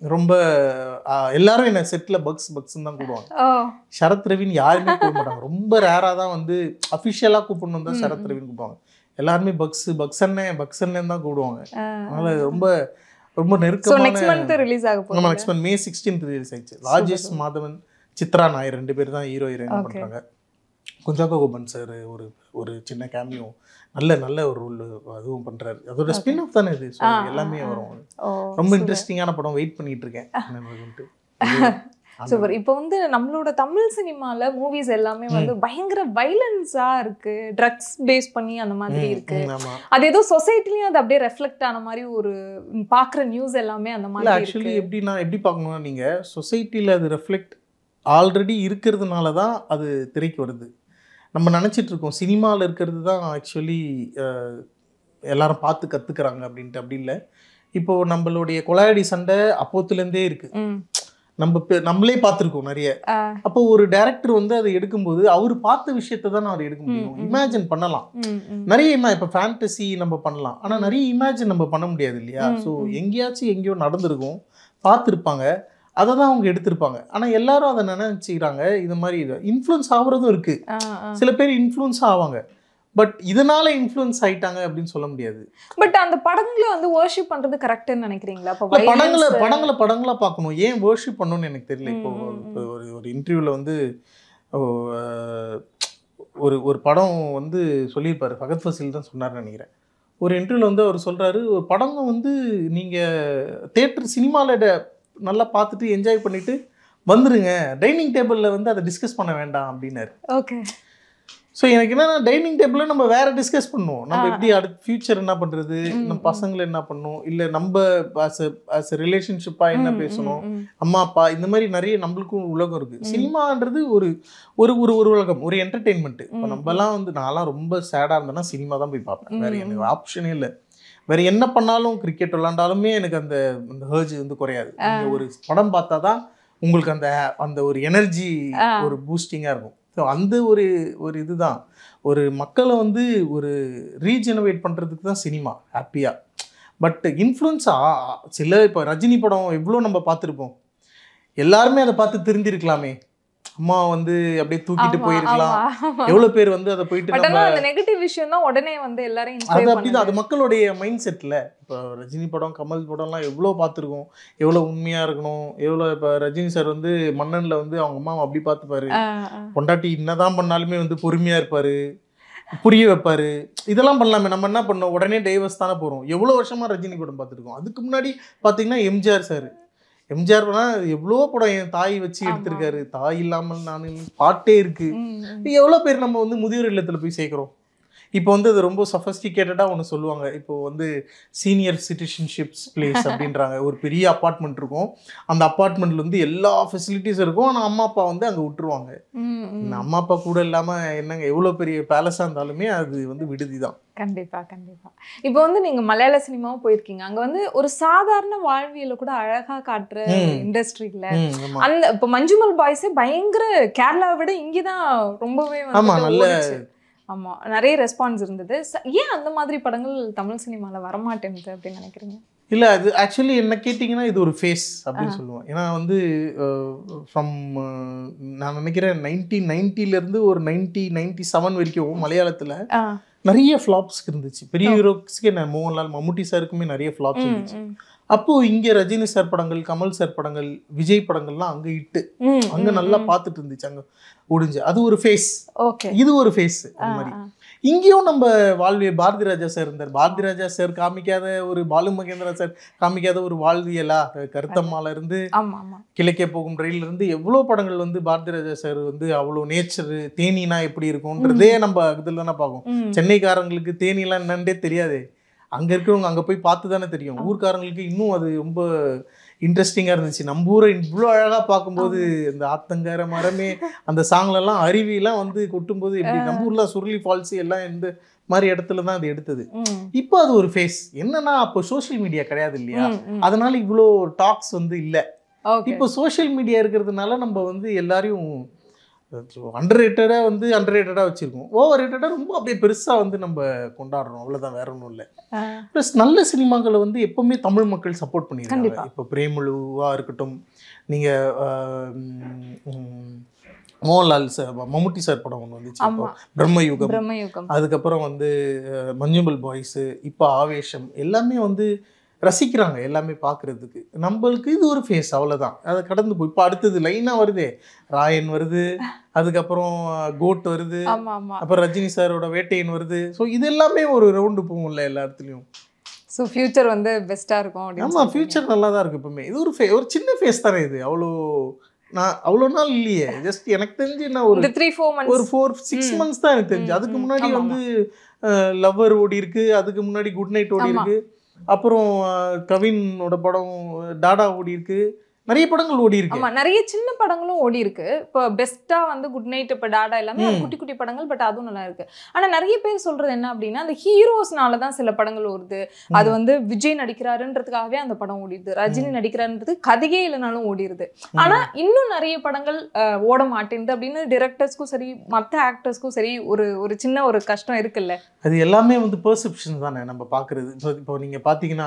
ரொம்ப எல்லாரும் என்ன செட்டில் பக்ஸ் பக்ஸ்ன்னு தான் கூடுவாங்க. சரத் ரவின்னு யாருமே கூப்பிட மாட்டாங்க. ரொம்ப ரேராக தான் வந்து அஃபிஷியலாக கூப்பிடணும் தான் சரத் ரவின்னு கூப்பிடுவாங்க. எல்லாருமே பக்ஸ் பக்ஸ் அண்ணே பக்ஸ் அண்ணே தான் கூடுவாங்க. அதனால ரொம்ப ரொம்ப நெருக்கமான நெக்ஸ்ட் மந்த் ரிலீஸ் ஆக போகுது. நம்ம next month May sixteenth release ஆயிடுச்சு. ராஜேஷ் மாதவன் சித்ரா நாயர் ரெண்டு பேர் தான் ஹீரோ ஹீரோயின் பண்ணுறாங்க. குஞ்சாக்கோ கோபன் சார் ஒரு ஒரு சின்ன கேமியோ நல்ல நல்ல ஒரு ரோல் அதுவும் பண்றாரு. அதோட ஸ்பின் ஆஃப் தானே இது, எல்லாமே வரும். ரொம்ப இன்ட்ரெஸ்டிங்கான படம், வெயிட் பண்ணிட்டு இருக்கேன். சூப்பர். இப்போ வந்து நம்மளோட தமிழ் சினிமால மூவிஸ் எல்லாமே வந்து பயங்கர வைலன்ஸா இருக்கு, ட்ரக்ஸ் பேஸ் பண்ணி அந்த மாதிரி இருக்கு. அது ஏதோ சொசைட்டிலயும் அது அப்படியே ரெஃப்ளெக்ட் ஆன மாதிரி ஒரு பாக்குற நியூஸ் எல்லாமே அந்த மாதிரி. ஆக்சுவலி எப்படி நான் எப்படி பார்க்கணும்னா, நீங்க சொசைட்டில அது ரெஃப்ளெக்ட் ஆல்ரெடி இருக்கிறதுனால தான் அது திரைக்கு வருது. நம்ம நினச்சிட்டு இருக்கோம் சினிமாவில் இருக்கிறது தான் ஆக்சுவலி எல்லாரும் பார்த்து கற்றுக்குறாங்க அப்படின்ட்டு. அப்படி இல்லை. இப்போது நம்மளுடைய கொலாயடி சண்டை அப்போத்துலேருந்தே இருக்குது. நம்ம நம்மளே பார்த்துருக்கோம் நிறைய. அப்போ ஒரு டைரக்டர் வந்து அதை எடுக்கும்போது அவர் பார்த்த விஷயத்த தான் அவர் எடுக்க முடியும். இமேஜின் பண்ணலாம் நிறைய. இமா இப்போ ஃபேண்டசி நம்ம பண்ணலாம், ஆனால் நிறைய இமேஜின் நம்ம பண்ண முடியாது இல்லையா? ஸோ எங்கேயாச்சும் எங்கேயோ நடந்திருக்கும், பார்த்துருப்பாங்க, அதை தான் அவங்க எடுத்திருப்பாங்க. ஆனால் எல்லாரும் அதை நினைச்சுக்கிறாங்க. இது மாதிரி இன்ஃப்ளூயன்ஸ் ஆகுறதும் இருக்கு. சில பேர் இன்ஃப்ளூயன்ஸ் ஆவாங்க, பட் இதனால இன்ஃப்ளூயன்ஸ் ஆயிட்டாங்க அப்படின்னு சொல்ல முடியாது. பட் அந்த படங்களை வந்து வர்ஷிப் பண்றது கரெக்ட்னு நினைக்கிறீங்களா? படங்களை படங்களை படங்களா பார்க்கணும், ஏன் வர்ஷிப் பண்ணணும்னு எனக்கு தெரியல. இப்போ ஒரு ஒரு இன்டர்வியூல வந்து ஒரு ஒரு படம் வந்து சொல்லியிருப்பாரு, ஃபகத் ஃபசில் தான் சொன்னார்னு நினைக்கிறேன். ஒரு இன்டர்வியூல வந்து அவர் சொல்றாரு, ஒரு படங்க வந்து நீங்க தியேட்டர் சினிமாவில் நல்லா பார்த்துட்டு என்ஜாய் பண்ணிட்டு வந்துருங்க, டைனிங் டேபிளில் வந்து அதை டிஸ்கஸ் பண்ண வேண்டாம் அப்படின்னாரு. ஓகே. ஸோ எனக்கு என்னன்னா, டைனிங் டேபிளில் நம்ம வேற டிஸ்கஸ் பண்ணுவோம். நம்ம எப்படி அடுத்த ஃபியூச்சர் என்ன பண்ணுறது, நம்ம பசங்களை என்ன பண்ணணும், இல்லை நம்ம ஆஸ் ஆஸ் ரிலேஷன்ஷிப்பாக என்ன பேசணும், அம்மா அப்பா, இந்த மாதிரி நிறைய நம்மளுக்கும் உலகம் இருக்குது. சினிமான்றது ஒரு ஒரு ஒரு ஒரு உலகம், ஒரு என்டர்டெயின்மெண்ட்டு. இப்போ நம்மலாம் வந்து நான்லாம் ரொம்ப சேடாக இருந்தேன்னா சினிமா தான் போய் பார்ப்பேன், வேறு எனக்கு ஆப்ஷனே இல்லை. வேறு என்ன பண்ணாலும், கிரிக்கெட் விளாண்டாலுமே எனக்கு அந்த அந்த ஹர்ஜ் வந்து குறையாது. நீங்கள் ஒரு படம் பார்த்தா தான் உங்களுக்கு அந்த அந்த ஒரு எனர்ஜி ஒரு பூஸ்டிங்காக இருக்கும். ஸோ அந்த ஒரு ஒரு இதுதான் ஒரு மக்களை வந்து ஒரு ரீஜெனரேட் பண்ணுறதுக்கு தான் சினிமா ஹாப்பியாக. பட் இன்ஃப்ளூயன்ஸாக சில இப்போ ரஜினி படம் எவ்வளோ நம்ம பார்த்துருப்போம், எல்லாருமே அதை பார்த்து திருந்திருக்கலாமே. அம்மா வந்து அப்படியே தூக்கிட்டு போயிருக்கலாம். எவ்வளவு பேர் வந்து அதை போயிட்டு அந்த நெகட்டிவ் விஷயம் தான் உடனே வந்து எல்லாரையும் அது அப்படிதான், அது மக்களுடைய மைண்ட் செட்ல. இப்போ ரஜினி படம் கமல் படம்லாம் எவ்வளோ பார்த்துருக்கோம், எவ்வளோ உண்மையா இருக்கணும், எவ்வளோ. இப்போ ரஜினி சார் வந்து மன்னன்ல வந்து அவங்க அம்மா அப்படி பார்த்துப்பாரு, பொண்டாட்டி என்னதான் பண்ணாலுமே வந்து பொறுமையா இருப்பாரு, புரிய வைப்பாரு. இதெல்லாம் பண்ணலாமே, நம்ம என்ன பண்ணோம், உடனே டைவர்ஸ் தானே போறோம். எவ்வளோ வருஷமா ரஜினி படம் பார்த்துருக்கோம். அதுக்கு முன்னாடி பார்த்தீங்கன்னா எம்ஜிஆர் சார், எம்ஜிஆர் எவ்வளோ படம் என் தாய் வச்சு எடுத்திருக்காரு, தாய் இல்லாமல் நான் பாட்டே இருக்கு. எவ்வளோ பேர் நம்ம வந்து முதியோர் இல்லத்துல போய் சேர்க்குறோம். இப்போ வந்து அது ரொம்ப சஃபஸ்டிகேட்டடாக ஒன்று சொல்லுவாங்க. இப்போ வந்து சீனியர் சிட்டிசன்ஷிப்ஸ் பிளேஸ் அப்படின்றாங்க. ஒரு பெரிய அப்பார்ட்மெண்ட் இருக்கும், அந்த அப்பார்ட்மெண்ட்ல வந்து எல்லா ஃபெசிலிட்டிஸும் இருக்கும், ஆனால் அம்மா அப்பா வந்து அங்கே விட்டுருவாங்க. அம்மா அப்பா கூட இல்லாமல் என்னங்க எவ்வளோ பெரிய பேலஸாக இருந்தாலுமே அது வந்து விடுதி தான். கண்டிப்பா கண்டிப்பா. இப்போ வந்து நீங்க மலையாள சினிமாவும் போயிருக்கீங்க, அங்க வந்து ஒரு சாதாரண வாழ்வியல கூட அழகா காட்டுற இண்டஸ்ட்ரியில அந்த இப்போ மஞ்சுமல் பாய்ஸே பயங்கர கேரளாவை விட இங்கதான் ரொம்பவே வந்து ஆமா நிறைய ரெஸ்பான்ஸ் இருந்தது. ஏன் அந்த மாதிரி படங்கள் தமிழ் சினிமால வரமாட்டேங்குது அப்படின்னு நினைக்கிறீங்க? இல்லை, அது ஆக்சுவலி என்ன கேட்டிங்கன்னா இது ஒரு ஃபேஸ் அப்படின்னு சொல்லுவேன். ஏன்னா வந்து ஃப்ரம் நான் நினைக்கிறேன் நைன்டீன் நைன்ட்டிலேருந்து ஒரு நைன்டி நைன்டி செவன் வரைக்கும் மலையாளத்தில் நிறைய ஃப்ளாப்ஸ் இருந்துச்சு. பெரிய ஹீரோஸ்க்கே மோகன்லால் மம்முட்டி சாருக்குமே நிறைய ஃப்ளாப்ஸ் இருந்துச்சு. அப்போது இங்கே ரஜினி சார் படங்கள், கமல் சார் படங்கள், விஜய் படங்கள்லாம் அங்கே இட்டு அங்கே நல்லா பார்த்துட்டு இருந்துச்சு, அங்கே ஒடிஞ்சு. அது ஒரு ஃபேஸ், இது ஒரு ஃபேஸ். அது மாதிரி இங்கேயும் நம்ம வாழ்விய பாரதி ராஜா சார் இருந்தார். பாரதி ராஜா சார் காமிக்காத ஒரு, பாலு மகேந்திரா சார் காமிக்காத ஒரு வாழ்வியலா, கருத்தம்மால இருந்து கிழக்கே போகும் ரயில்ல இருந்து எவ்வளோ படங்கள் வந்து பாரதி ராஜா சார் வந்து அவ்வளோ நேச்சர், தேனினா எப்படி இருக்கும்ன்றதே நம்ம இதில் தானே பார்க்கும். சென்னைக்காரங்களுக்கு தேனிலாம் என்னன்னே தெரியாது, அங்கே இருக்கிறவங்க அங்கே போய் பார்த்து தானே தெரியும். ஊர்க்காரங்களுக்கு இன்னும் அது ரொம்ப இன்ட்ரெஸ்டிங்காக இருந்துச்சு. நம்ம ஊரை இவ்வளோ அழகாக பார்க்கும்போது இந்த ஆத்தங்கர மரமே அந்த சாங்லெல்லாம் அருவியெல்லாம் வந்து கொட்டும்போது எப்படி நம்ம ஊரில் சுருளி ஃபால்ஸு எல்லாம் இந்த மாதிரி இடத்துல தான் அது எடுத்தது. இப்போ அது ஒரு ஃபேஸ். என்னன்னா அப்போ சோஷியல் மீடியா கிடையாது இல்லையா, அதனால இவ்வளோ டாக்ஸ் வந்து இல்லை. இப்போ சோஷியல் மீடியா இருக்கிறதுனால நம்ம வந்து எல்லாரையும் அண்டர் ரேட்டடாக வந்து அண்டர் ரேட்டடாக வச்சுருக்கோம். ஓவர் ரேட்டடாக ரொம்ப அப்படியே பெருசாக வந்து நம்ம கொண்டாடுறோம், அவ்வளோதான், வேற ஒன்றும் இல்லை. ப்ளஸ் நல்ல சினிமாக்களை வந்து எப்போவுமே தமிழ் மக்கள் சப்போர்ட் பண்ணியிருக்காங்க. இப்போ பிரேமலுவாக இருக்கட்டும், நீங்கள் மோகன்லால் சார், மம்முட்டி சார் படம் ஒன்று வந்துச்சு இப்போ பிரம்மயுகம், அதுக்கப்புறம் வந்து மஞ்சுமல் பாய்ஸு, இப்போ ஆவேஷம், எல்லாமே வந்து ரசிக்கிறாங்க எல்லாமே பார்க்குறதுக்கு. நம்மளுக்கு இது ஒரு ஃபேஸ், அவ்வளோதான், அதை கடந்து போய் இப்போ அடுத்தது லைனாக வருது, ராயன் வருது, அதுக்கப்புறம் கோட் வருது, அப்புறம் ரஜினி சாரோட வேட்டையன் வருது. ஸோ இது எல்லாமே ஒரு ரவுண்டு போகும்ல எல்லா இடத்துலையும். ஸோ ஃபியூச்சர் வந்து பெஸ்ட்டாக இருக்கும். ஆமாம், ஃபியூச்சர் நல்லா தான் இருக்குது எப்பவுமே. இது ஒரு ஃபே ஒரு சின்ன ஃபேஸ் தானே இது, அவ்வளோ நான் அவ்வளோ நாள் இல்லையே. ஜஸ்ட் எனக்கு தெரிஞ்சு நான் ஒரு த்ரீ ஃபோர் மந்த்ஸ் ஒரு ஃபோர் சிக்ஸ் மந்த்ஸ் தான் எனக்கு தெரிஞ்சு. அதுக்கு முன்னாடி வந்து லவ்வர் ஓடி இருக்கு, அதுக்கு முன்னாடி குட் நைட் ஓடி இருக்கு, அப்புறம் கவினோட படம் டாடா ஓடி இருக்கு, நிறைய படங்கள் ஓடி இருக்கு. ஆமா, நிறைய சின்ன படங்களும் ஓடி இருக்கு. இப்போ பெஸ்டா வந்து குட் நைட், இப்போ டாடா எல்லாமே குட்டி குட்டி படங்கள், பட் அதுவும் நல்லா இருக்கு. ஆனா நிறைய பேர் சொல்றது என்ன அப்படின்னா, அந்த ஹீரோஸ்னால தான் சில படங்கள் ஓடுது. அது வந்து விஜய் நடிக்கிறாருன்றதுக்காகவே அந்த படம் ஓடிடுது, ரஜினி நடிக்கிறாருன்றது கதையே இல்லைனாலும் ஓடிடுது. ஆனா இன்னும் நிறைய படங்கள் ஓட மாட்டேங்குது அப்படின்னு டிரெக்டர்ஸ்க்கும் சரி மற்ற ஆக்டர்ஸ்க்கும் சரி ஒரு ஒரு சின்ன ஒரு கஷ்டம் இருக்குல்ல. அது எல்லாமே வந்து பெர்செப்ஷன் தானே நம்ம பார்க்குறது. இப்போ நீங்கள் பார்த்தீங்கன்னா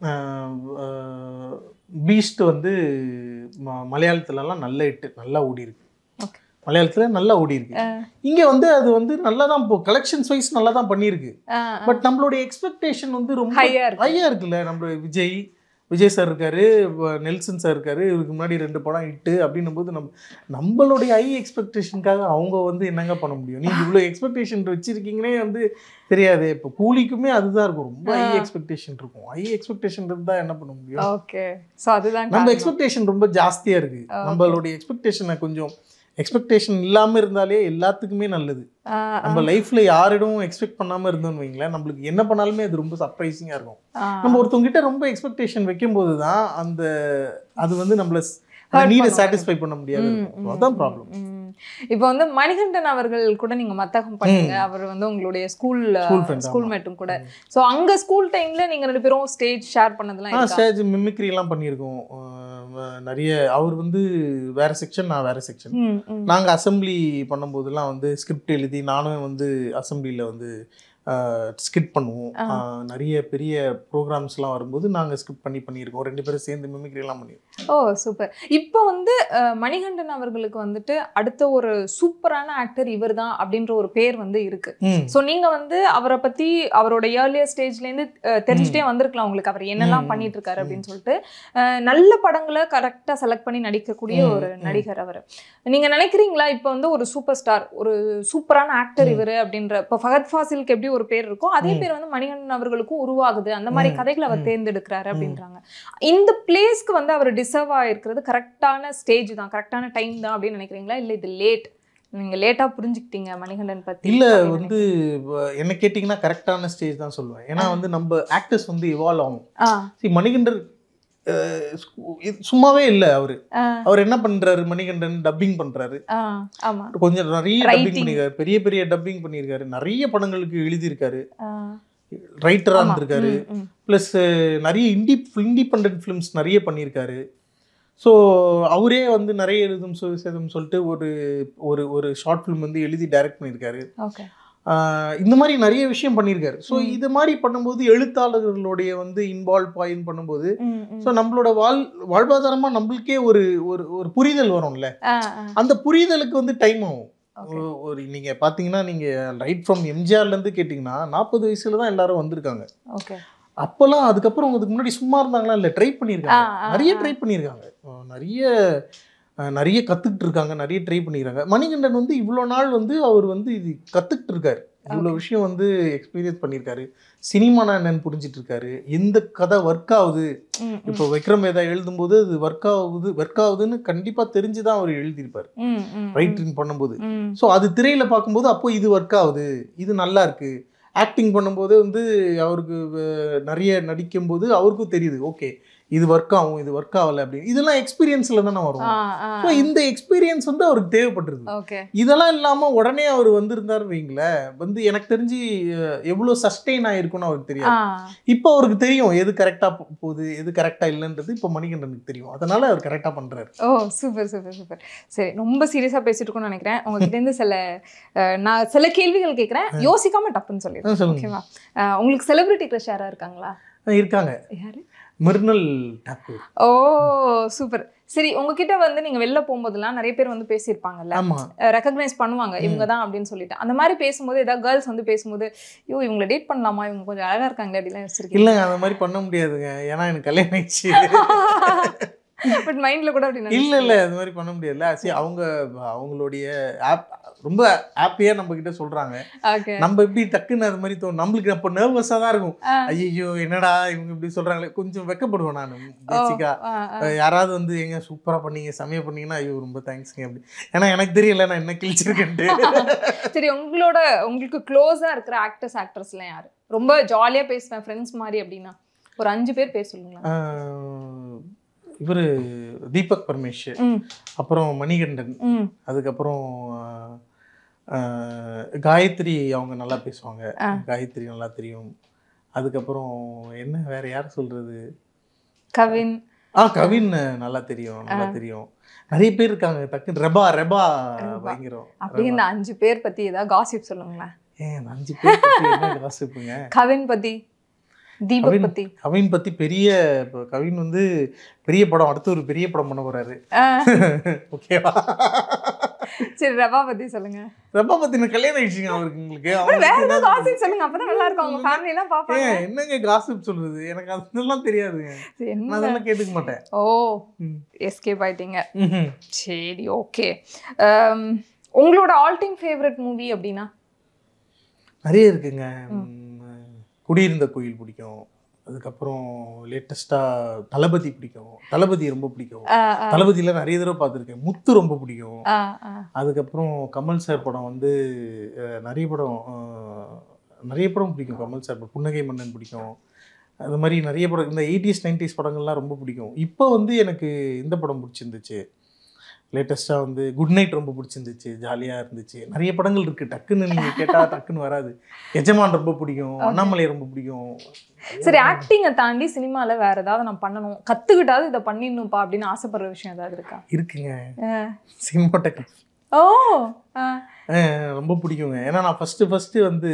பீஸ்ட் வந்து மலையாளத்துலலாம் நல்ல ஹிட்டு, நல்லா ஓடி இருக்கு, மலையாளத்துல நல்லா ஓடி இருக்கு. இங்க வந்து அது வந்து நல்லா தான் இப்போ கலெக்ஷன்ஸ் வைஸ் நல்லா தான் பண்ணியிருக்கு. பட் நம்மளுடைய எக்ஸ்பெக்டேஷன் வந்து ரொம்ப ஹையா இருக்குல்ல. நம்ம விஜய் விஜய் சார் இருக்காரு, நெல்சன் சார் இருக்காரு, இதுக்கு முன்னாடி ரெண்டு படம் ஹிட்டு அப்படின்னும் போது நம்ம நம்மளுடைய ஹை எக்ஸ்பெக்டேஷனுக்காக அவங்க வந்து என்னங்க பண்ண முடியும்? நீங்கள் இவ்வளோ எக்ஸ்பெக்டேஷன் வச்சிருக்கீங்களே வந்து தெரியாது. இப்போ கூலிக்குமே அதுதான் இருக்கும், ரொம்ப ஹை எக்ஸ்பெக்டேஷன் இருக்கும். ஹை எக்ஸ்பெக்டேஷன் இருந்தால் என்ன பண்ண முடியும்? ஓகே, ஸோ அதுதான் நம்ம எக்ஸ்பெக்டேஷன் ரொம்ப ஜாஸ்தியாக இருக்கு. நம்மளுடைய எக்ஸ்பெக்டேஷனை கொஞ்சம் எக்ஸ்பெக்டேஷன் இல்லாமல் இருந்தாலே எல்லாத்துக்குமே நல்லது. நம்ம லைஃப்ல யாரிடமும் எக்ஸ்பெக்ட் பண்ணாமல் இருந்தோம்னு வைங்களேன், நம்மளுக்கு என்ன பண்ணாலுமே அது ரொம்ப சர்ப்ரைசிங்காக இருக்கும். நம்ம ஒருத்தவங்க கிட்ட ரொம்ப எக்ஸ்பெக்டேஷன் வைக்கும் போது தான் அந்த அது வந்து நம்மள நீட சாட்டிஸ்ஃபை பண்ண முடியாது. அதான் ப்ராப்ளம். இப்போ வந்து மணிகண்டன் அவர்கள் கூட நீங்க மத்தகம் பண்ணீங்க, அவர் வந்து உங்களுடைய ஸ்கூல் ஸ்கூல் மேட்டும் கூட. ஸோ அங்க ஸ்கூல் டைம்ல நீங்க ரெண்டு பேரும் ஸ்டேஜ் ஷேர் பண்ணதெல்லாம்? ஸ்டேஜ் மிமிக்ரி எல்லாம் பண்ணியிருக்கோம் நிறைய. அவர் வந்து வேற செக்ஷன், நான் வேற செக்ஷன். நாங்கள் அசம்பிளி பண்ணும்போதெல்லாம் வந்து ஸ்கிரிப்ட் எழுதி நானும் வந்து அசம்பிளியில் வந்து ஸ்கிரிப்ட் பண்ணுவோம். நிறைய பெரிய ப்ரோக்ராம்ஸ்லாம் வரும்போது நாங்கள் ஸ்கிரிப்ட் பண்ணி பண்ணியிருக்கோம், ரெண்டு பேரும் சேர்ந்து மிமிக்ரிலாம் பண்ணியிருக்கோம். Oh super. இப்போ வந்து மணிகண்டன் அவர்களுக்கு வந்துட்டு அடுத்த ஒரு சூப்பரான ஆக்டர் இவர் தான் அப்படின்ற ஒரு பேர் வந்து இருக்கு. ஸோ நீங்கள் வந்து அவரை பற்றி அவரோட ஏர்லியர் ஸ்டேஜ்லேருந்து தெரிஞ்சுட்டே வந்திருக்கலாம் உங்களுக்கு அவர் என்னெல்லாம் பண்ணிட்டு இருக்காரு அப்படின்னு சொல்லிட்டு. நல்ல படங்களை கரெக்டாக செலக்ட் பண்ணி நடிக்கக்கூடிய ஒரு நடிகர் அவர். நீங்கள் நினைக்கிறீங்களா இப்போ வந்து ஒரு சூப்பர் ஸ்டார், ஒரு சூப்பரான ஆக்டர் இவர் அப்படின்ற, இப்போ ஃபஹத் ஃபாசிலுக்கு எப்படி ஒரு பேர் இருக்கும் அதே பேர் வந்து மணிகண்டன் அவர்களுக்கும் உருவாகுது, அந்த மாதிரி கதைகளை அவர் தேர்ந்தெடுக்கிறாரு அப்படின்றாங்க. இந்த பிளேஸ்க்கு வந்து அவர் டிசர்வ் ஆயிருக்கிறது கரெக்டான ஸ்டேஜ் தான், கரெக்டான டைம் தான் அப்படின்னு நினைக்கிறீங்களா? இல்லை இது லேட், நீங்க லேட்டா புரிஞ்சுக்கிட்டீங்க மணிகண்டன் பத்தி? இல்ல வந்து என்ன கேட்டீங்கன்னா கரெக்டான ஸ்டேஜ் தான் சொல்லுவேன். ஏன்னா வந்து நம்ம ஆக்டர்ஸ் வந்து இவால்வ் ஆகும். சரி, மணிகண்டன் சும்மாவே இல்ல, அவரு அவர் என்ன பண்றாரு, மணிகண்டன் டப்பிங் பண்றாரு, கொஞ்சம் நிறைய டப்பிங் பண்ணிருக்காரு, பெரிய பெரிய டப்பிங் பண்ணிருக்காரு, நிறைய படங்களுக்கு எழுதியிருக்காரு, ரைட்டரா இருந்திருக்காரு, பிளஸ் நிறைய இண்டி இண்டிபெண்டன்ட் ஃபிலிம்ஸ் நிறைய பண்ணியிருக்காரு. ஸோ அவரே வந்து நிறைய எழுதும் சுவிசேதம் சொல்லிட்டு ஒரு ஒரு ஒரு ஷார்ட் ஃபிலிம் வந்து எழுதி டைரக்ட் பண்ணியிருக்காரு. இந்த மாதிரி நிறைய விஷயம் பண்ணியிருக்காரு. ஸோ இது மாதிரி பண்ணும்போது எழுத்தாளர்களுடைய வந்து இன்வால்வ் பாயின் பண்ணும்போது ஸோ நம்மளோட வாழ் வாழ்வாதாரமா நம்மளுக்கே ஒரு ஒரு புரிதல் வரும்ல. அந்த புரிதலுக்கு வந்து டைம் ஆகும். ஒரு நீங்க பாத்தீங்கன்னா நீங்க ரைட் ஃப்ரம் எம்ஜிஆர்ல இருந்து கேட்டீங்கன்னா நாற்பது வயசுல தான் எல்லாரும் வந்திருக்காங்க. அப்பெல்லாம் அதுக்கப்புறம் அதுக்கு முன்னாடி சும்மா இருந்தாங்களா? இல்லை, ட்ரை பண்ணியிருக்காங்க, நிறைய ட்ரை பண்ணியிருக்காங்க, நிறைய நிறைய கற்றுக்கிட்டு இருக்காங்க, நிறைய ட்ரை பண்ணிக்கிறாங்க. மணிகண்டன் வந்து இவ்வளோ நாள் வந்து அவர் வந்து இது கற்றுக்கிட்டு இருக்காரு, இவ்வளோ விஷயம் வந்து எக்ஸ்பீரியன்ஸ் பண்ணியிருக்காரு, சினிமானா என்னன்னு புரிஞ்சிட்டு இருக்காரு, எந்த கதை ஒர்க் ஆகுது. இப்போ விக்ரம் வேதா எழுதும்போது அது ஒர்க் ஆகுது ஒர்க் ஆகுதுன்னு கண்டிப்பாக தெரிஞ்சுதான் அவர் எழுதியிருப்பார் ரைட்டிங் பண்ணும்போது. ஸோ அது திரையில் பார்க்கும்போது அப்போ இது ஒர்க் ஆகுது, இது நல்லா இருக்கு. ஆக்டிங் பண்ணும்போது வந்து அவருக்கு நிறைய நடிக்கும்போது அவருக்கும் தெரியுது, ஓகே இது ஒர்க் ஆகும் இது ஒர்க் ஆகலை அப்படின்னு இதெல்லாம் எக்ஸ்பீரியன்ஸில் தானே வரும். ஸோ இந்த எக்ஸ்பீரியன்ஸ் வந்து அவருக்கு தேவைப்பட்டிருக்கு. இதெல்லாம் இல்லாமல் உடனே அவர் வந்திருந்தாரு வைங்களேன், வந்து எனக்கு தெரிஞ்சு எவ்வளோ சஸ்டெயின் ஆகிருக்குன்னு அவருக்கு தெரியாது. இப்போ அவருக்கு தெரியும் எது கரெக்டாக போகுது எது கரெக்டாக இல்லைன்றது இப்போ மணிகண்டனுக்கு தெரியும். அதனால அவர் கரெக்டாக பண்ணுறாரு. Oh super super super. சரி, ரொம்ப சீரியஸாக பேசிட்டு இருக்கோம்னு நினைக்கிறேன். உங்ககிட்டேருந்து சில நான் சில கேள்விகள் கேட்குறேன், யோசிக்காம டப்புன்னு சொல்லிடுறேன். ஓகேவா? உங்களுக்கு செலிபிரிட்டி க்ரஷ் யாராக இருக்காங்களா? இருக்காங்க. யாரு? மிர்னல் டாக்கூர். Oh super. சரி, உங்ககிட்ட வந்து நீங்க வெளில போகும்போதெல்லாம் நிறைய பேர் வந்து பேசியிருப்பாங்கல்ல, ரெக்கக்னைஸ் பண்ணுவாங்க இவங்க தான் அப்படின்னு சொல்லிட்டு. அந்த மாதிரி பேசும்போது ஏதாவது கேர்ள்ஸ் வந்து பேசும்போது ஐயோ இவங்களை டேட் பண்ணலாமா, இவங்க கொஞ்சம் அழகா இருக்காங்களே அப்படிலாம் யோசிச்சிருக்கீங்க? இல்லைங்க, அந்த மாதிரி பண்ண முடியாதுங்க, ஏன்னா எனக்கு கல்யாணம் ஆயிடுச்சு. பட் மைண்ட்ல கூட அப்படி இல்ல இல்ல அது மாதிரி பண்ண முடியாதுல்ல. சரி, அவங்க அவங்களுடைய ஆப் ரொம்ப ஹாப்பியா நம்ம கிட்ட சொல்றாங்க. நம்ம எப்படி டக்குன்னு அது மாதிரி தோணும், நம்மளுக்கு அப்போ நர்வஸா தான் இருக்கும். ஐயோ என்னடா இவங்க இப்படி சொல்றாங்களே, கொஞ்சம் வெக்கப்படுவேன் நான் பேசிக்கா. யாராவது வந்து எங்க சூப்பரா பண்ணீங்க செமையா பண்ணீங்கன்னா ஐயோ ரொம்ப தேங்க்ஸ்ங்க அப்படி, ஏன்னா எனக்கு தெரியல நான் என்ன கிழிச்சிருக்கேன்ட்டு. சரி, உங்களோட உங்களுக்கு க்ளோஸா இருக்கிற ஆக்டர்ஸ் ஆக்ட்ரஸ்லாம் யாரு ரொம்ப ஜாலியா பேசுவேன் ஃப்ரெண்ட்ஸ் மாதிரி அப்படின்னா ஒரு அஞ்சு பேர் பேர் சொல்லுங்களா? இவர் தீபக் பரமேஸ்வர், அப்புறம் மணிகண்டன், அதுக்கப்புறம் காயத்ரி அவங்க நல்லா பேசுவாங்க, காயத்ரி நல்லா தெரியும். அதுக்கப்புறம் என்ன வேற யார் சொல்றது, கவின். ஆ கவின் நல்லா தெரியும் நல்லா தெரியும். நிறைய பேர் இருக்காங்க டக்குன்னு. ரெபா ரெபா பயங்கரம். அப்படியே இந்த அஞ்சு பேர் பத்தி ஏதாவது காசிப் சொல்லுங்களேன். ஏன் அஞ்சு பேர் பத்தி என்ன காசிப்புங்க? கவின் பத்தி, தீபக் பத்தி. கவின் பத்தி பெரிய, கவின் வந்து பெரிய படம், அடுத்து ஒரு பெரிய படம் பண்ண போறாரு. ஓகேவா? சரி, ரெபா பத்தி சொல்லுங்க. ரெபா பத்தி நான் கல்யாணம் ஆயிடுச்சுங்க அவருக்கு. உங்களுக்கு வேற ஏதாவது காசிப் சொல்லுங்க, அப்பதான் நல்லா இருக்கும், அவங்க ஃபேமிலி எல்லாம் பாப்பாங்க. என்னங்க காசிப் சொல்றது, எனக்கு அதெல்லாம் தெரியாதுங்க, நான் அதெல்லாம் கேட்டுக்க மாட்டேன். ஓ எஸ்கேப் ஆயிட்டீங்க. சரி ஓகே. உங்களோட ஆல் டைம் ஃபேவரட் மூவி அப்படின்னா? நிறைய இருக்குங்க. குடியிருந்த கோயில் பிடிக்கும், அதுக்கப்புறம் லேட்டஸ்ட்டாக தளபதி பிடிக்கும், தளபதி ரொம்ப பிடிக்கும். தளபதியில் நிறைய தடவை பார்த்துருக்கேன். முத்து ரொம்ப பிடிக்கும். அதுக்கப்புறம் கமல் சார் படம் வந்து நிறைய படம் நிறைய படம் பிடிக்கும். கமல் சார் படம் புன்னகை மன்னன் பிடிக்கும். அது மாதிரி நிறைய படம், இந்த எயிட்டிஸ் நைன்டிஸ் படங்கள்லாம் ரொம்ப பிடிக்கும். இப்போ வந்து எனக்கு இந்த படம் பிடிச்சிருந்துச்சு, லேட்டஸ்ட்டாக வந்து குட் நைட் ரொம்ப பிடிச்சிருந்துச்சு, ஜாலியாக இருந்துச்சு. நிறைய படங்கள் இருக்குது, டக்குன்னு நீங்கள் கேட்டால் டக்குன்னு வராது. எஜமான் ரொம்ப பிடிக்கும், அண்ணாமலை ரொம்ப பிடிக்கும். சரி, ஆக்டிங்கை தாண்டி சினிமாவில் வேறு ஏதாவது நான் பண்ணணும், கற்றுக்கிட்டாவது இதை பண்ணிடணும்ப்பா அப்படின்னு ஆசைப்படுற விஷயம் ஏதாவது இருக்கா? இருக்குங்க, சினிமாட்டோகிராஃபி. ஓ ரொம்ப பிடிக்குங்க. ஏன்னா நான் ஃபஸ்ட்டு ஃபஸ்ட்டு வந்து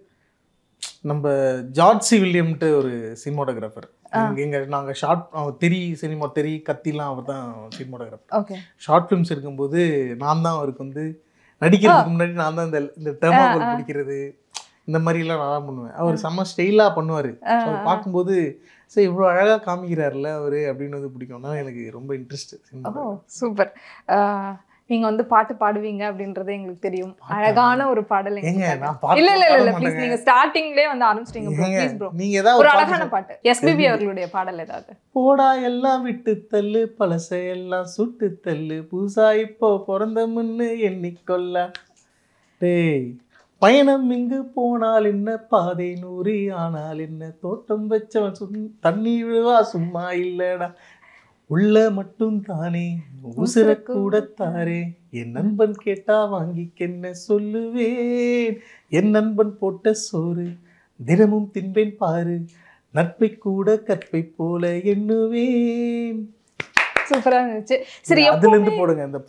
நம்ம ஜார்ஜ் சி வில்லியம்ட்டு ஒரு சினிமாட்டோகிராஃபர், எங்க நாங்கள் ஷார்ட் தெரி சினிமா தெரி கத்திலாம் அவர் தான் சினிமாட்டோகிராஃபர். ஷார்ட் ஃபிலிம்ஸ் இருக்கும்போது நான் தான் அவருக்கு வந்து நடிக்கிறதுக்கு முன்னாடி நான் தான் இந்த இந்த தெர்மாகோல் பிடிக்கிறது இந்த மாதிரிலாம் நான் தான் பண்ணுவேன். அவர் செம்ம ஸ்டைலாக பண்ணுவார். பார்க்கும்போது சரி இவ்வளோ அழகாக காமிக்கிறார்ல அவர் அப்படின்னு வந்து பிடிக்கும்னா எனக்கு ரொம்ப இன்ட்ரெஸ்ட். சூப்பர். நீங்க வந்து பாட்டு பாடுவீங்க அப்படின்றது எங்களுக்கு தெரியும். அழகான ஒரு பாடல். இல்ல இல்ல இல்ல ப்ளீஸ், நீங்க ஸ்டார்டிங்லயே வந்து ஆரம்பிச்சிட்டீங்க ப்ரோ, ப்ளீஸ் ப்ரோ. நீங்க ஏதாவது ஒரு அழகான பாட்டு, எஸ்பிபி அவர்களுடைய பாடல் ஏதாவது. போடா எல்லாம் விட்டு தள்ளு, பழசை எல்லாம் சுட்டு தள்ளு, புதுசா இப்போ பிறந்த முன்னு எண்ணிக்கொள்ள. டேய் பயணம் இங்கு போனால் என்ன, பாதை நூறி ஆனால் என்ன, தோட்டம் வச்சவன் சும் தண்ணி விழுவா சும்மா இல்லடா, உள்ள மட்டும் தானே உசுர கூட தாரே, என் நண்பன் கேட்டா வாங்கிக்கென்ன சொல்லுவேன், என் நண்பன் போட்ட சோறு தினமும் தின்பேன் பாரு, நட்பை கூட கற்பை போல எண்ணுவேன். சூப்பரா இருந்துச்சு. சரி, அதுல இருந்து போடுங்க அந்த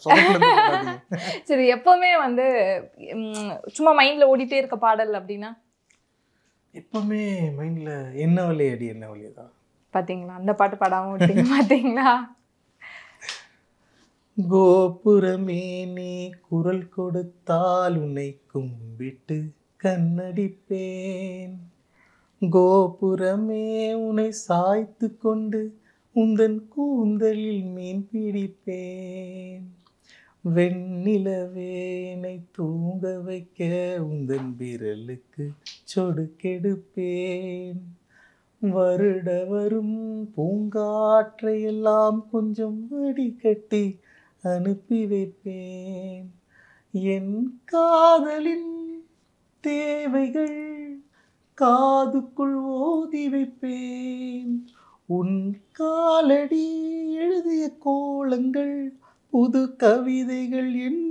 சரி, எப்பவுமே வந்து சும்மா மைண்ட்ல ஓடிட்டே இருக்க பாடல் அப்படின்னா? எப்பவுமே மைண்ட்ல என்ன வழி அடி என்ன வழியதான். பாத்தீங்களா, அந்த பாட்டு பாடாம விட்டீங்க பாத்தீங்களா. கோபுரமே நீ குரல் கொடுத்தால் உன்னை கும்பிட்டு கண்ணடிப்பேன், கோபுரமே உன்னை சாய்த்து கொண்டு உந்தன் கூந்தலில் மீன் பிடிப்பேன், வெண்ணிலவேனை தூங்க வைக்க உந்தன் விரலுக்கு சொடுக்கெடுப்பேன், வருட வரும் பூங்காற்றை எல்லாம் கொஞ்சம் வடிகட்டி அனுப்பி வைப்பேன், என் காதலின் தேவைகள் காதுக்குள் ஓதி வைப்பேன், உன் காலடி எழுதிய கோலங்கள் புது கவிதைகள்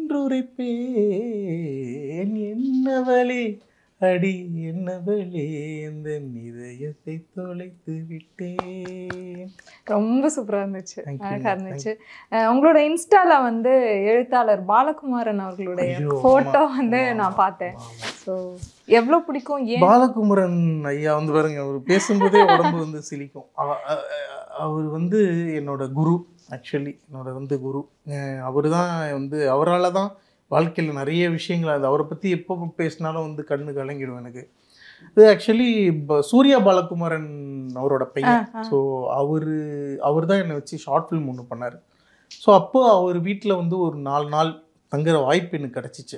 என்றுரைப்பேன். என்னவளே அடி என்னவளே இந்த இதயத்தை தொலைத்து விட்டேன். ரொம்ப சூப்பரா இருந்துச்சு, அழகா இருந்துச்சு. உங்களோட இன்ஸ்டால வந்து எழுத்தாளர் பாலகுமாரன் அவர்களுடைய போட்டோ வந்து நான் பார்த்தேன். ஸோ எவ்வளோ பிடிக்கும். ஏன் பாலகுமாரன் ஐயா வந்து பாருங்க, அவர் பேசும்போதே உடம்பு வந்து சிலிக்கும். அவர் வந்து என்னோட குரு, ஆக்சுவலி என்னோட வந்து குரு. அவர் தான் வந்து, அவரால் தான் வாழ்க்கையில் நிறைய விஷயங்கள், அது அவரை பற்றி எப்போ பேசினாலும் வந்து கண்ணு கலங்கிடும் எனக்கு. இது ஆக்சுவலி சூர்யா பாலகுமாரன் அவரோட பையன். ஸோ அவர் அவர் தான் என்னை வச்சு ஷார்ட் ஃபிலிம் ஒன்று பண்ணார். ஸோ அப்போ அவர் வீட்டில் வந்து ஒரு நாலு நாள் தங்குற வாய்ப்பு எனக்கு கிடச்சிச்சு.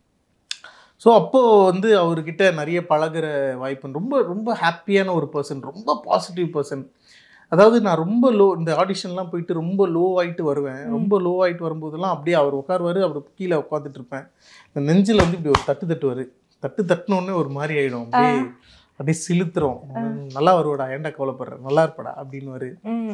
ஸோ அப்போது வந்து அவர்கிட்ட நிறைய பழகிற வாய்ப்பு, ரொம்ப ரொம்ப ஹாப்பியான ஒரு பர்சன், ரொம்ப பாசிட்டிவ் பர்சன். அதாவது நான் ரொம்ப லோ, இந்த ஆடிஷன்லாம் போயிட்டு ரொம்ப லோ ஆகிட்டு வருவேன். ரொம்ப லோ ஆகிட்டு வரும்போதெல்லாம் அப்படியே அவர் உட்காருவார், அவர் கீழே உட்காந்துட்டு இருப்பேன். இந்த நெஞ்சில் வந்து இப்படி ஒரு தட்டு தட்டுவார். தட்டு தட்டினோடனே ஒரு மாதிரி ஆகிடும், அப்படியே அப்படியே சிலுத்துறோம். நல்லா வருவாடா, ஏன்டா கவலைப்படுறேன், நல்லா இருப்படா அப்படின்னுவாரு.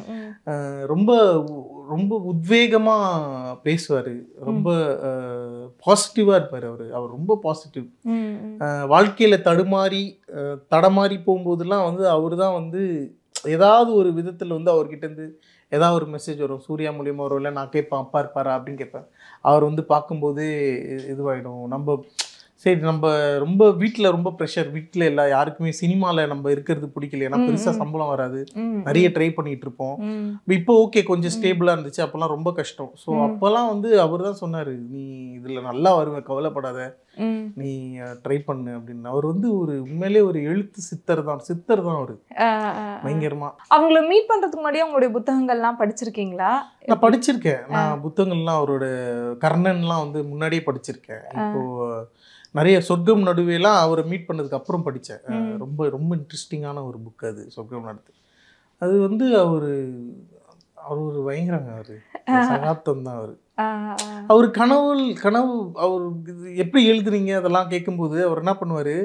ரொம்ப ரொம்ப உத்வேகமாக பேசுவார், ரொம்ப பாசிட்டிவாக இருப்பார் அவர். அவர் ரொம்ப பாசிட்டிவ். வாழ்க்கையில் தடுமாறி தடமாறி போகும்போதெல்லாம் வந்து அவர் தான் வந்து ஏதாவது ஒரு விதத்தில் வந்து அவர்கிட்டேருந்து ஏதாவது ஒரு மெசேஜ் வரும், சூர்யா மூலியமாக வரும், இல்லை நான் கேட்பேன் அப்பா இருப்பாரா அப்படின்னு கேட்பேன். அவர் வந்து பார்க்கும்போது இதுவாகிடும். நம்ம சரி, நம்ம ரொம்ப வீட்டில் ரொம்ப ப்ரெஷர், வீட்டில் இல்லை யாருக்குமே சினிமாவில் நம்ம இருக்கிறது பிடிக்கல, ஏன்னா பெருசாக சம்பளம் வராது, நிறைய ட்ரை பண்ணிகிட்டு இருப்போம். இப்போ ஓகே கொஞ்சம் ஸ்டேபிளாக இருந்துச்சு, அப்போல்லாம் ரொம்ப கஷ்டம். ஸோ அப்போல்லாம் வந்து அவர் தான் சொன்னார், நீ இதில் நல்லா வருவேன், கவலைப்படாத, நீ ட்ரை பண்ணு அப்படின்னு. அவர் வந்து ஒரு உண்மையிலே ஒரு எழுத்து சித்தர் தான், சித்தர் தான் அவர், பயங்கரமா. அவங்கள மீட் பண்றதுக்கு முன்னாடி அவங்களுடைய புத்தகங்கள்லாம் படிச்சிருக்கீங்களா? நான் படிச்சிருக்கேன். நான் புத்தகங்கள்லாம் அவரோட கர்ணன்லாம் வந்து முன்னாடியே படிச்சிருக்கேன். இப்போ நிறைய சொர்க்கம் நடுவேலாம் அவரை மீட் பண்ணதுக்கு அப்புறம் படித்தேன். ரொம்ப ரொம்ப இன்ட்ரெஸ்டிங்கான ஒரு புக் அது, சொர்க்கம் நடுவு. அது வந்து அவர் அவர் ஒரு பயங்கரங்க, அவர் சகாப்தம் தான் அவர். அவர் கனவு கனவு அவர் எப்படி எழுதுறீங்க அதெல்லாம் கேட்கும்போது அவர் என்ன பண்ணுவார்,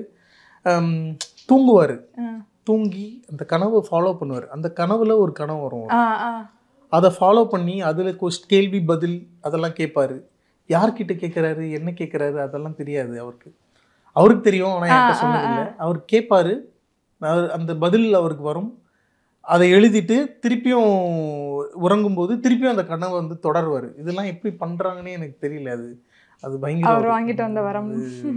தூங்குவார். தூங்கி அந்த கனவை ஃபாலோ பண்ணுவார். அந்த கனவுல ஒரு கனவு வரும், அதை ஃபாலோ பண்ணி அதில் கேள்வி பதில் அதெல்லாம் கேட்பார். யார்கிட்ட கேட்குறாரு, என்ன கேட்குறாரு அதெல்லாம் தெரியாது அவருக்கு. அவருக்கு தெரியும், ஆனால் என்கிட்ட சொன்னதில்லை. அவர் கேட்பார், அவர் அந்த பதில் அவருக்கு வரும், அதை எழுதிட்டு திருப்பியும் உறங்கும்போது திருப்பியும் அந்த கனவை வந்து தொடருவார். இதெல்லாம் எப்படி பண்ணுறாங்கன்னே எனக்கு தெரியல. அது அது பயங்கர வாங்கிட்டு வந்த வரம்.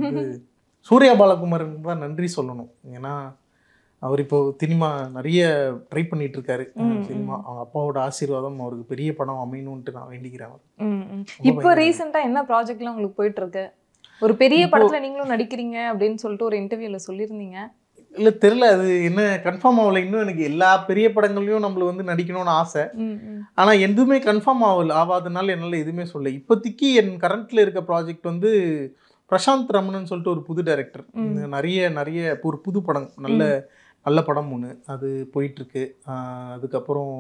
சூர்யா பாலகுமாரன் தான் நன்றி சொல்லணும். ஏன்னா அவர் இப்போ சினிமா நிறைய ட்ரை பண்ணிட்டு இருக்காரு. சினிமா அவங்க அப்பாவோட ஆசீர்வாதம் அவருக்கு பெரிய படம் அமையணும்ட்டு நான் வேண்டிக்கிறேன். இப்போ ரீசெண்டா என்ன ப்ராஜெக்ட்லாம் உங்களுக்கு போயிட்டு இருக்கு? ஒரு பெரிய படத்துல நீங்களும் நடிக்கிறீங்க அப்படின்னு சொல்லிட்டு ஒரு இன்டர்வியூல சொல்லியிருந்தீங்க. இல்லை தெரியல, அது என்ன கன்ஃபார்ம் ஆகல இன்னும். எனக்கு எல்லா பெரிய படங்கள்லையும் நம்மள வந்து நடிக்கணும்னு ஆசை, ஆனால் எதுவுமே கன்ஃபார்ம் ஆகல ஆகாதனால என்னால் எதுவுமே சொல்ல. இப்போதைக்கு என் கரண்ட்ல இருக்க ப்ராஜெக்ட் வந்து பிரசாந்த் ரமணன் சொல்லிட்டு ஒரு புது டைரக்டர், நிறைய நிறைய ஒரு புது படம், நல்ல நல்ல படம் ஒன்று அது போயிட்டுருக்கு. அதுக்கப்புறம்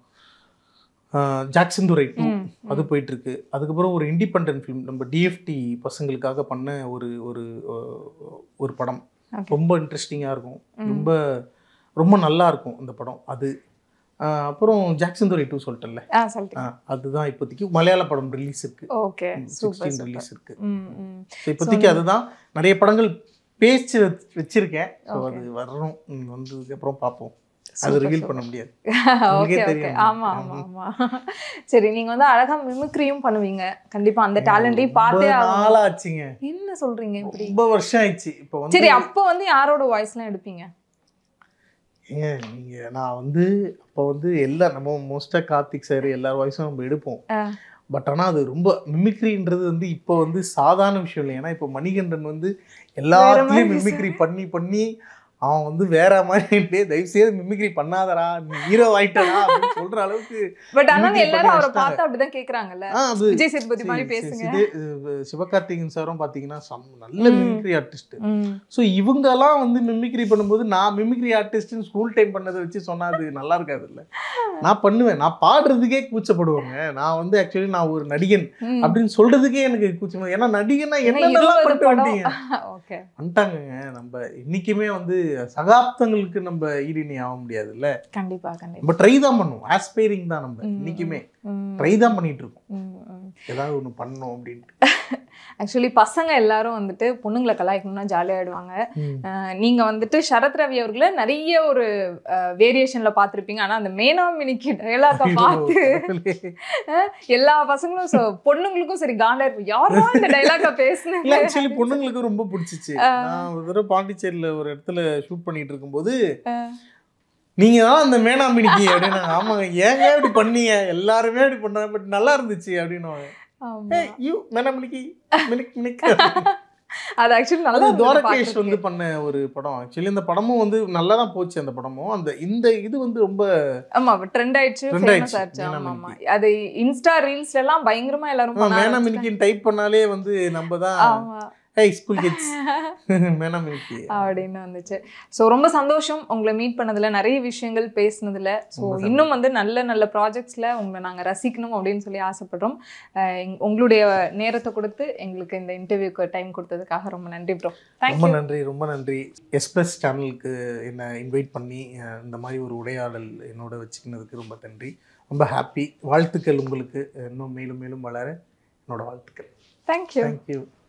ஜாக்சன் துரை டூ அது போயிட்டுருக்கு. அதுக்கப்புறம் ஒரு இண்டிபெண்டன்ட் ஃபிலிம் நம்ம டிஎஃப்டி பசங்களுக்காக பண்ண ஒரு ஒரு ஒரு படம், ரொம்ப இன்ட்ரெஸ்டிங்காக இருக்கும், ரொம்ப ரொம்ப நல்லா இருக்கும் அந்த படம் அது. அப்புறம் ஜாக்சன் துரை டூ சொல்லிட்டேன்ல, அதுதான் இப்போதைக்கு மலையாள படம் ரிலீஸ் இருக்கு. ஓகே, சூப்பர் ரிலீஸ் இருக்கு. இப்போதைக்கு அதுதான். நிறைய படங்கள் பேச்சு வச்சிருக்கேன், அது வரணும், வந்ததுக்கு அப்புறம் பார்ப்போம். அது ரிவீல் பண்ண முடியாது. ஓகே ஓகே, ஆமா ஆமா ஆமா. சரி, நீங்க வந்து அழகா மிமிக்ரியும் பண்ணுவீங்க, கண்டிப்பா அந்த டேலண்ட்டையும் பார்த்தே ஆளாச்சுங்க. என்ன சொல்றீங்க, இப்படி ரொம்ப வருஷம் ஆயிடுச்சு. இப்போ வந்து சரி, அப்போ வந்து யாரோட வாய்ஸ்லாம் எடுப்பீங்க? ஏங்க நீங்க, நான் வந்து அப்போ வந்து எல்லா நம்ம மோஸ்ட்டாக கார்த்திக் சார் எல்லார் வாய்ஸும் நம்ம எடுப்போம். பட் ஆனால் அது ரொம்ப மிமிக்ரின்றது வந்து இப்போ வந்து சாதாரண விஷயம் இல்லை. ஏன்னா இப்போ மணிகண்டன் வந்து எல்லாத்துலேயும் மிமிக்ரி பண்ணி பண்ணி அவன் வந்து வேற மாதிரி தயவு செய்து மிமிக்ரி பண்ணாதடா, நீ ஹீரோ ஆயிட்டடா அப்படின்னு சொல்ற அளவுக்கு. பட் ஆனால் எல்லாரும் அவரை பார்த்து அப்படிதான் கேட்குறாங்கல்ல, விஜய் சேதுபதி மாதிரி பேசுங்க. சிவகார்த்திகேயன் சாரும் பார்த்தீங்கன்னா நல்ல மிமிக்ரி ஆர்டிஸ்ட். ஸோ இவங்கெல்லாம் வந்து மிமிக்ரி பண்ணும்போது நான் மிமிக்ரி ஆர்டிஸ்ட்னு ஸ்கூல் டைம் பண்ணதை வச்சு சொன்னா அது நல்லா இருக்காது இல்லை. நான் பண்ணுவேன், நான் பாடுறதுக்கே கூச்சப்படுவேங்க. நான் வந்து ஆக்சுவலி நான் ஒரு நடிகன் அப்படின்னு சொல்றதுக்கே எனக்கு கூச்சம். ஏன்னா நடிகனா என்னென்னலாம் பண்ணிட்டு வந்தீங்க வந்துட்டாங்க. நம்ம இன்னைக்குமே வந்து சகாப்தங்களுக்கு நம்ம ஈடிணை ஆக முடியாதுல்ல. கண்டிப்பா கண்டிப்பா நம்ம ட்ரை தான் பண்ணுவோம். ஆஸ்பைரிங் தான் நம்ம இன்னைக்குமே ட்ரை தான் பண்ணிட்டு இருக்கோம். ஏதாவது ஒன்று பண்ணணும் அப்படின்ட்டு. ஆக்சுவலி பசங்க எல்லாரும் வந்துட்டு பொண்ணுங்களை கலாய்க்கணும்னா ஜாலியாகிடுவாங்க. நீங்கள் வந்துட்டு சரத் ரவி அவர்களை நிறைய ஒரு வேரியேஷன்ல பார்த்துருப்பீங்க. ஆனால் அந்த மேனாமினிக்கு டயலாக பார்த்து எல்லா பசங்களும் பொண்ணுங்களுக்கும் சரி காண்டா இருக்கும், யாரும் இந்த டைலாக பேசுனேன். ஆக்சுவலி பொண்ணுங்களுக்கு ரொம்ப பிடிச்சிச்சு. நான் ஒரு தடவை பாண்டிச்சேரியில் ஒரு இடத்துல ஷூட் பண்ணிட்டு இருக்கும்போது நீங்க தான் அந்த மேனாமினிக்கு அப்படின்னு. ஆமாங்க, ஏங்க இப்படி பண்ணீங்க, எல்லாருமே இப்படி பண்றாங்க, பட் நல்லா இருந்துச்சு அப்படின்னு. அது ஆக்சுவலி நல்லா துவாரகேஷ் வந்து பண்ண ஒரு படம். ஆக்சுவலி இந்த படமும் வந்து நல்லா தான் போச்சு. அந்த படமும் அந்த இந்த இது வந்து ரொம்ப ஆமா ட்ரெண்ட் ஆயிடுச்சு, ஃபேமஸ் ஆயிடுச்சு. ஆமா ஆமா, அது இன்ஸ்டா ரீல்ஸ்ல எல்லாம் பயங்கரமா எல்லாரும் மேனாமினிக்கு டைப் பண்ணாலே வந்து நம்ம தான் hey school kids மேனாமினிக்கு அப்படின்னு வந்துச்சு. ஸோ ரொம்ப சந்தோஷம் உங்களை மீட் பண்ணதுல, நிறைய விஷயங்கள் பேசினதுல. ஸோ இன்னும் வந்து நல்ல நல்ல ப்ராஜெக்ட்ஸில் உங்களை நாங்கள் ரசிக்கணும் அப்படின்னு சொல்லி ஆசைப்படுறோம். உங்களுடைய நேரத்தை கொடுத்து எங்களுக்கு இந்த இன்டர்வியூக்கு டைம் கொடுத்ததுக்காக ரொம்ப நன்றி ப்ரோ. ரொம்ப நன்றி, ரொம்ப நன்றி. எஸ்பிரஸ் சேனலுக்கு என்னை இன்வைட் பண்ணி இந்த மாதிரி ஒரு உரையாடல் என்னோட வச்சுக்கினதுக்கு ரொம்ப நன்றி. ரொம்ப ஹாப்பி. வாழ்த்துக்கள் உங்களுக்கு இன்னும் மேலும் மேலும் வளர என்னோட வாழ்த்துக்கள். Thank you thank you.